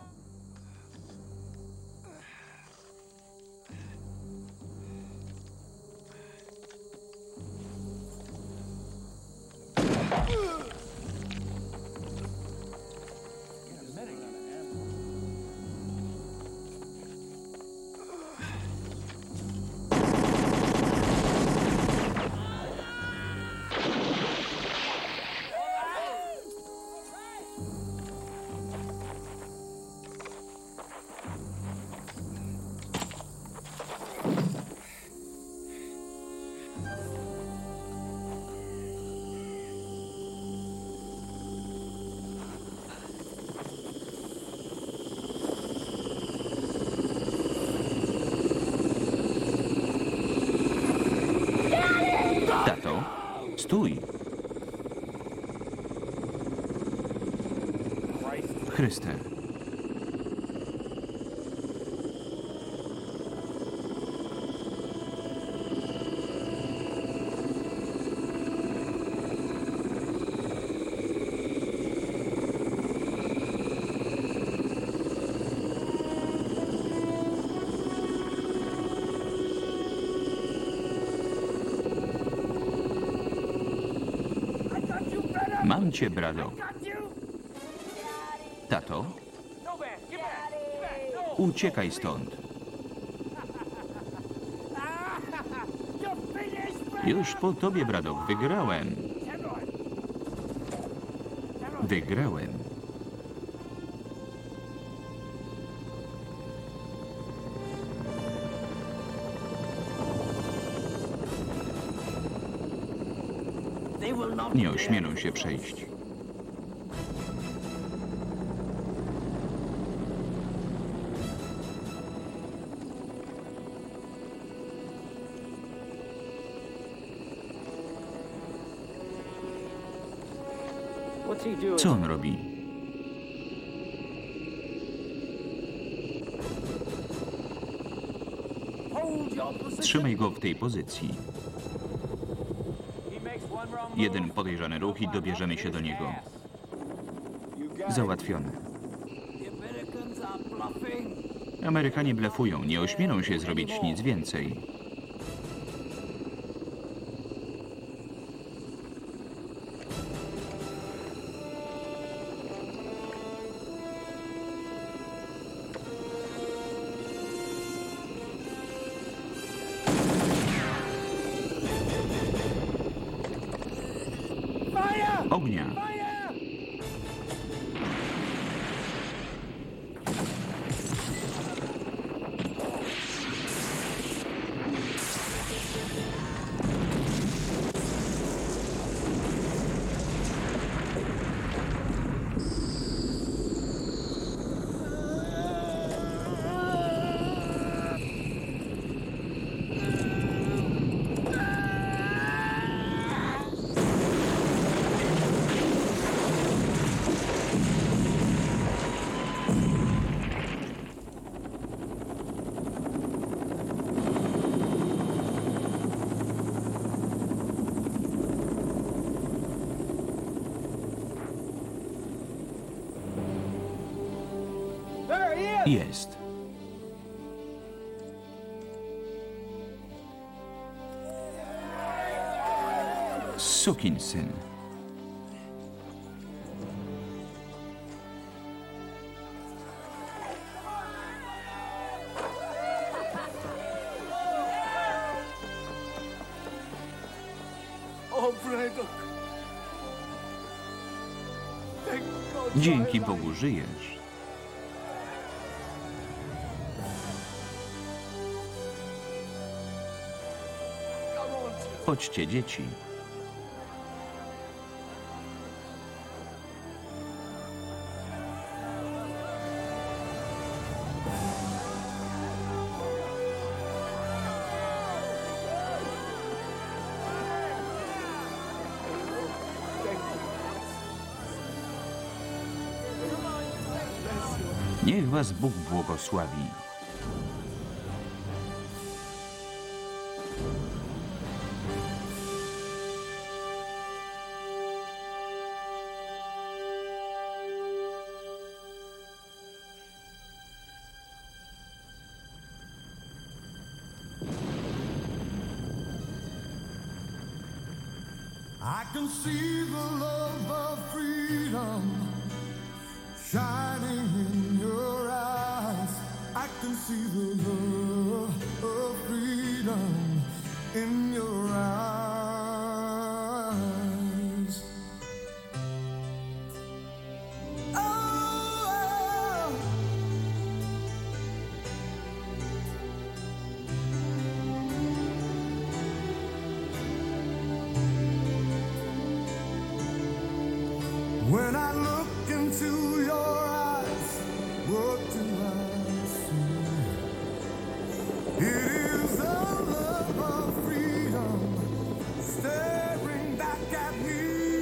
Tato, stój. Chryste. Mam cię, Brado. Tato, No, man, get back! Get back! No! uciekaj stąd. You're finished, Brad! Już po tobie, Brado. Wygrałem. Wygrałem. Nie ośmielą się przejść. Co on robi? Trzymaj go w tej pozycji. Jeden podejrzany ruch i dobierzemy się do niego. Załatwione. Amerykanie blefują, nie ośmielą się zrobić nic więcej. Ognia! Jest. Sukinsyn. Dzięki Bogu żyjesz. Chodźcie, dzieci. Niech was Bóg błogosławi. I can see the love of freedom shining in your eyes. I can see the love of freedom in your eyes. Oh, when I look into your eyes, what do I see? It is the love of freedom staring back at me.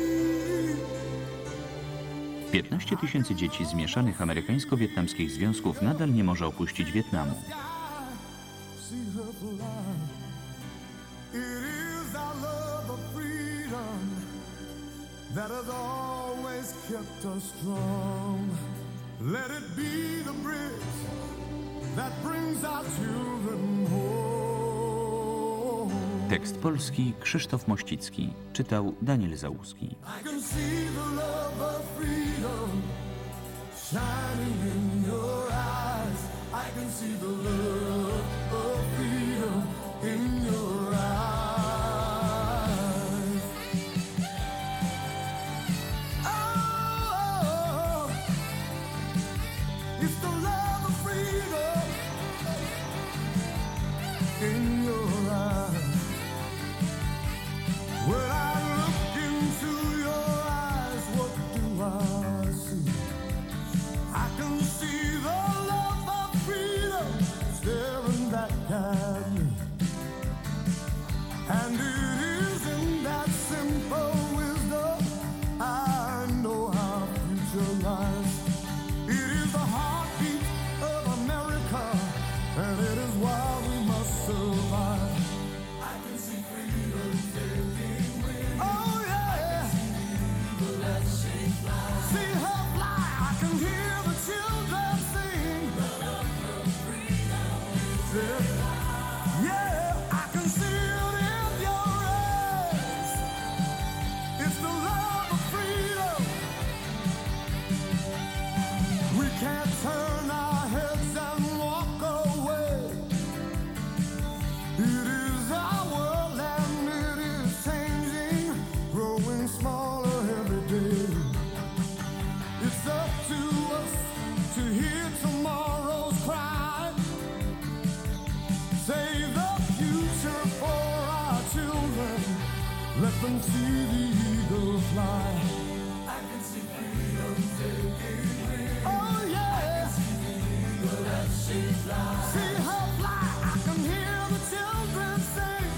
15 tysięcy dzieci z mieszanych amerykańsko-wietnamskich związków nadal nie może opuścić Wietnamu. See her fly. It is our love of freedom that has always kept us strong. Let it be the bridge that brings our children home. Tekst polski Krzysztof Mościcki. Czytał Daniel Załuski. I can see the love of freedom shining in your eyes. I can see the love of freedom in your eyes. Oh, it's the love of freedom in your eyes. When I look into your eyes, what do I see? I can see the love of freedom staring back at me. And it is in that simple wisdom I know how future lies. It is the heartbeat of America, and it is why we must survive. I can see freedom taking wings. Oh yeah. See her fly. I can hear the children sing. Yeah, I can see it in your eyes. It's the love of freedom. We can't turn our heads and walk away. It is our world and it is changing, growing smaller every day. It's up to us to hear tomorrow's cry. Save the future for our children. Let them see the eagle fly. I can see freedom taking wings. Oh yeah. See her fly. I can hear the children sing.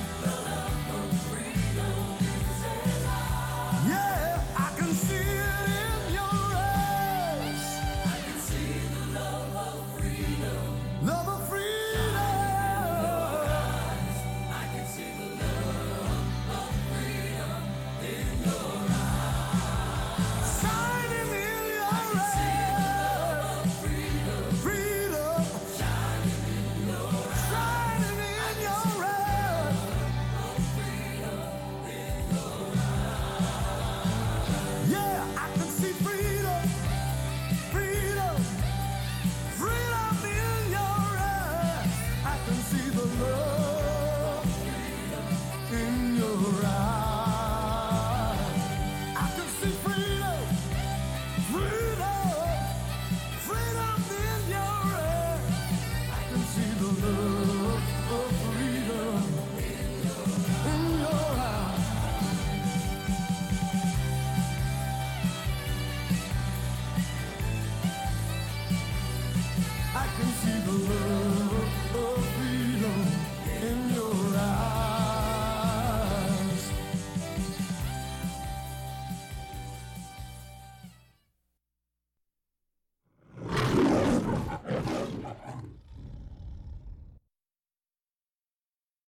Yeah, I can see it in your eyes. I can see the love of freedom. Love of freedom. I can see the love of freedom in your eyes. Shining in your eyes. Freedom. Shining in your eyes. Yeah, I can see freedom, freedom, freedom in your eyes. I can see the love in your eyes. I can see freedom, freedom, freedom in your eyes. I can see the love of freedom in your eyes. I can see the love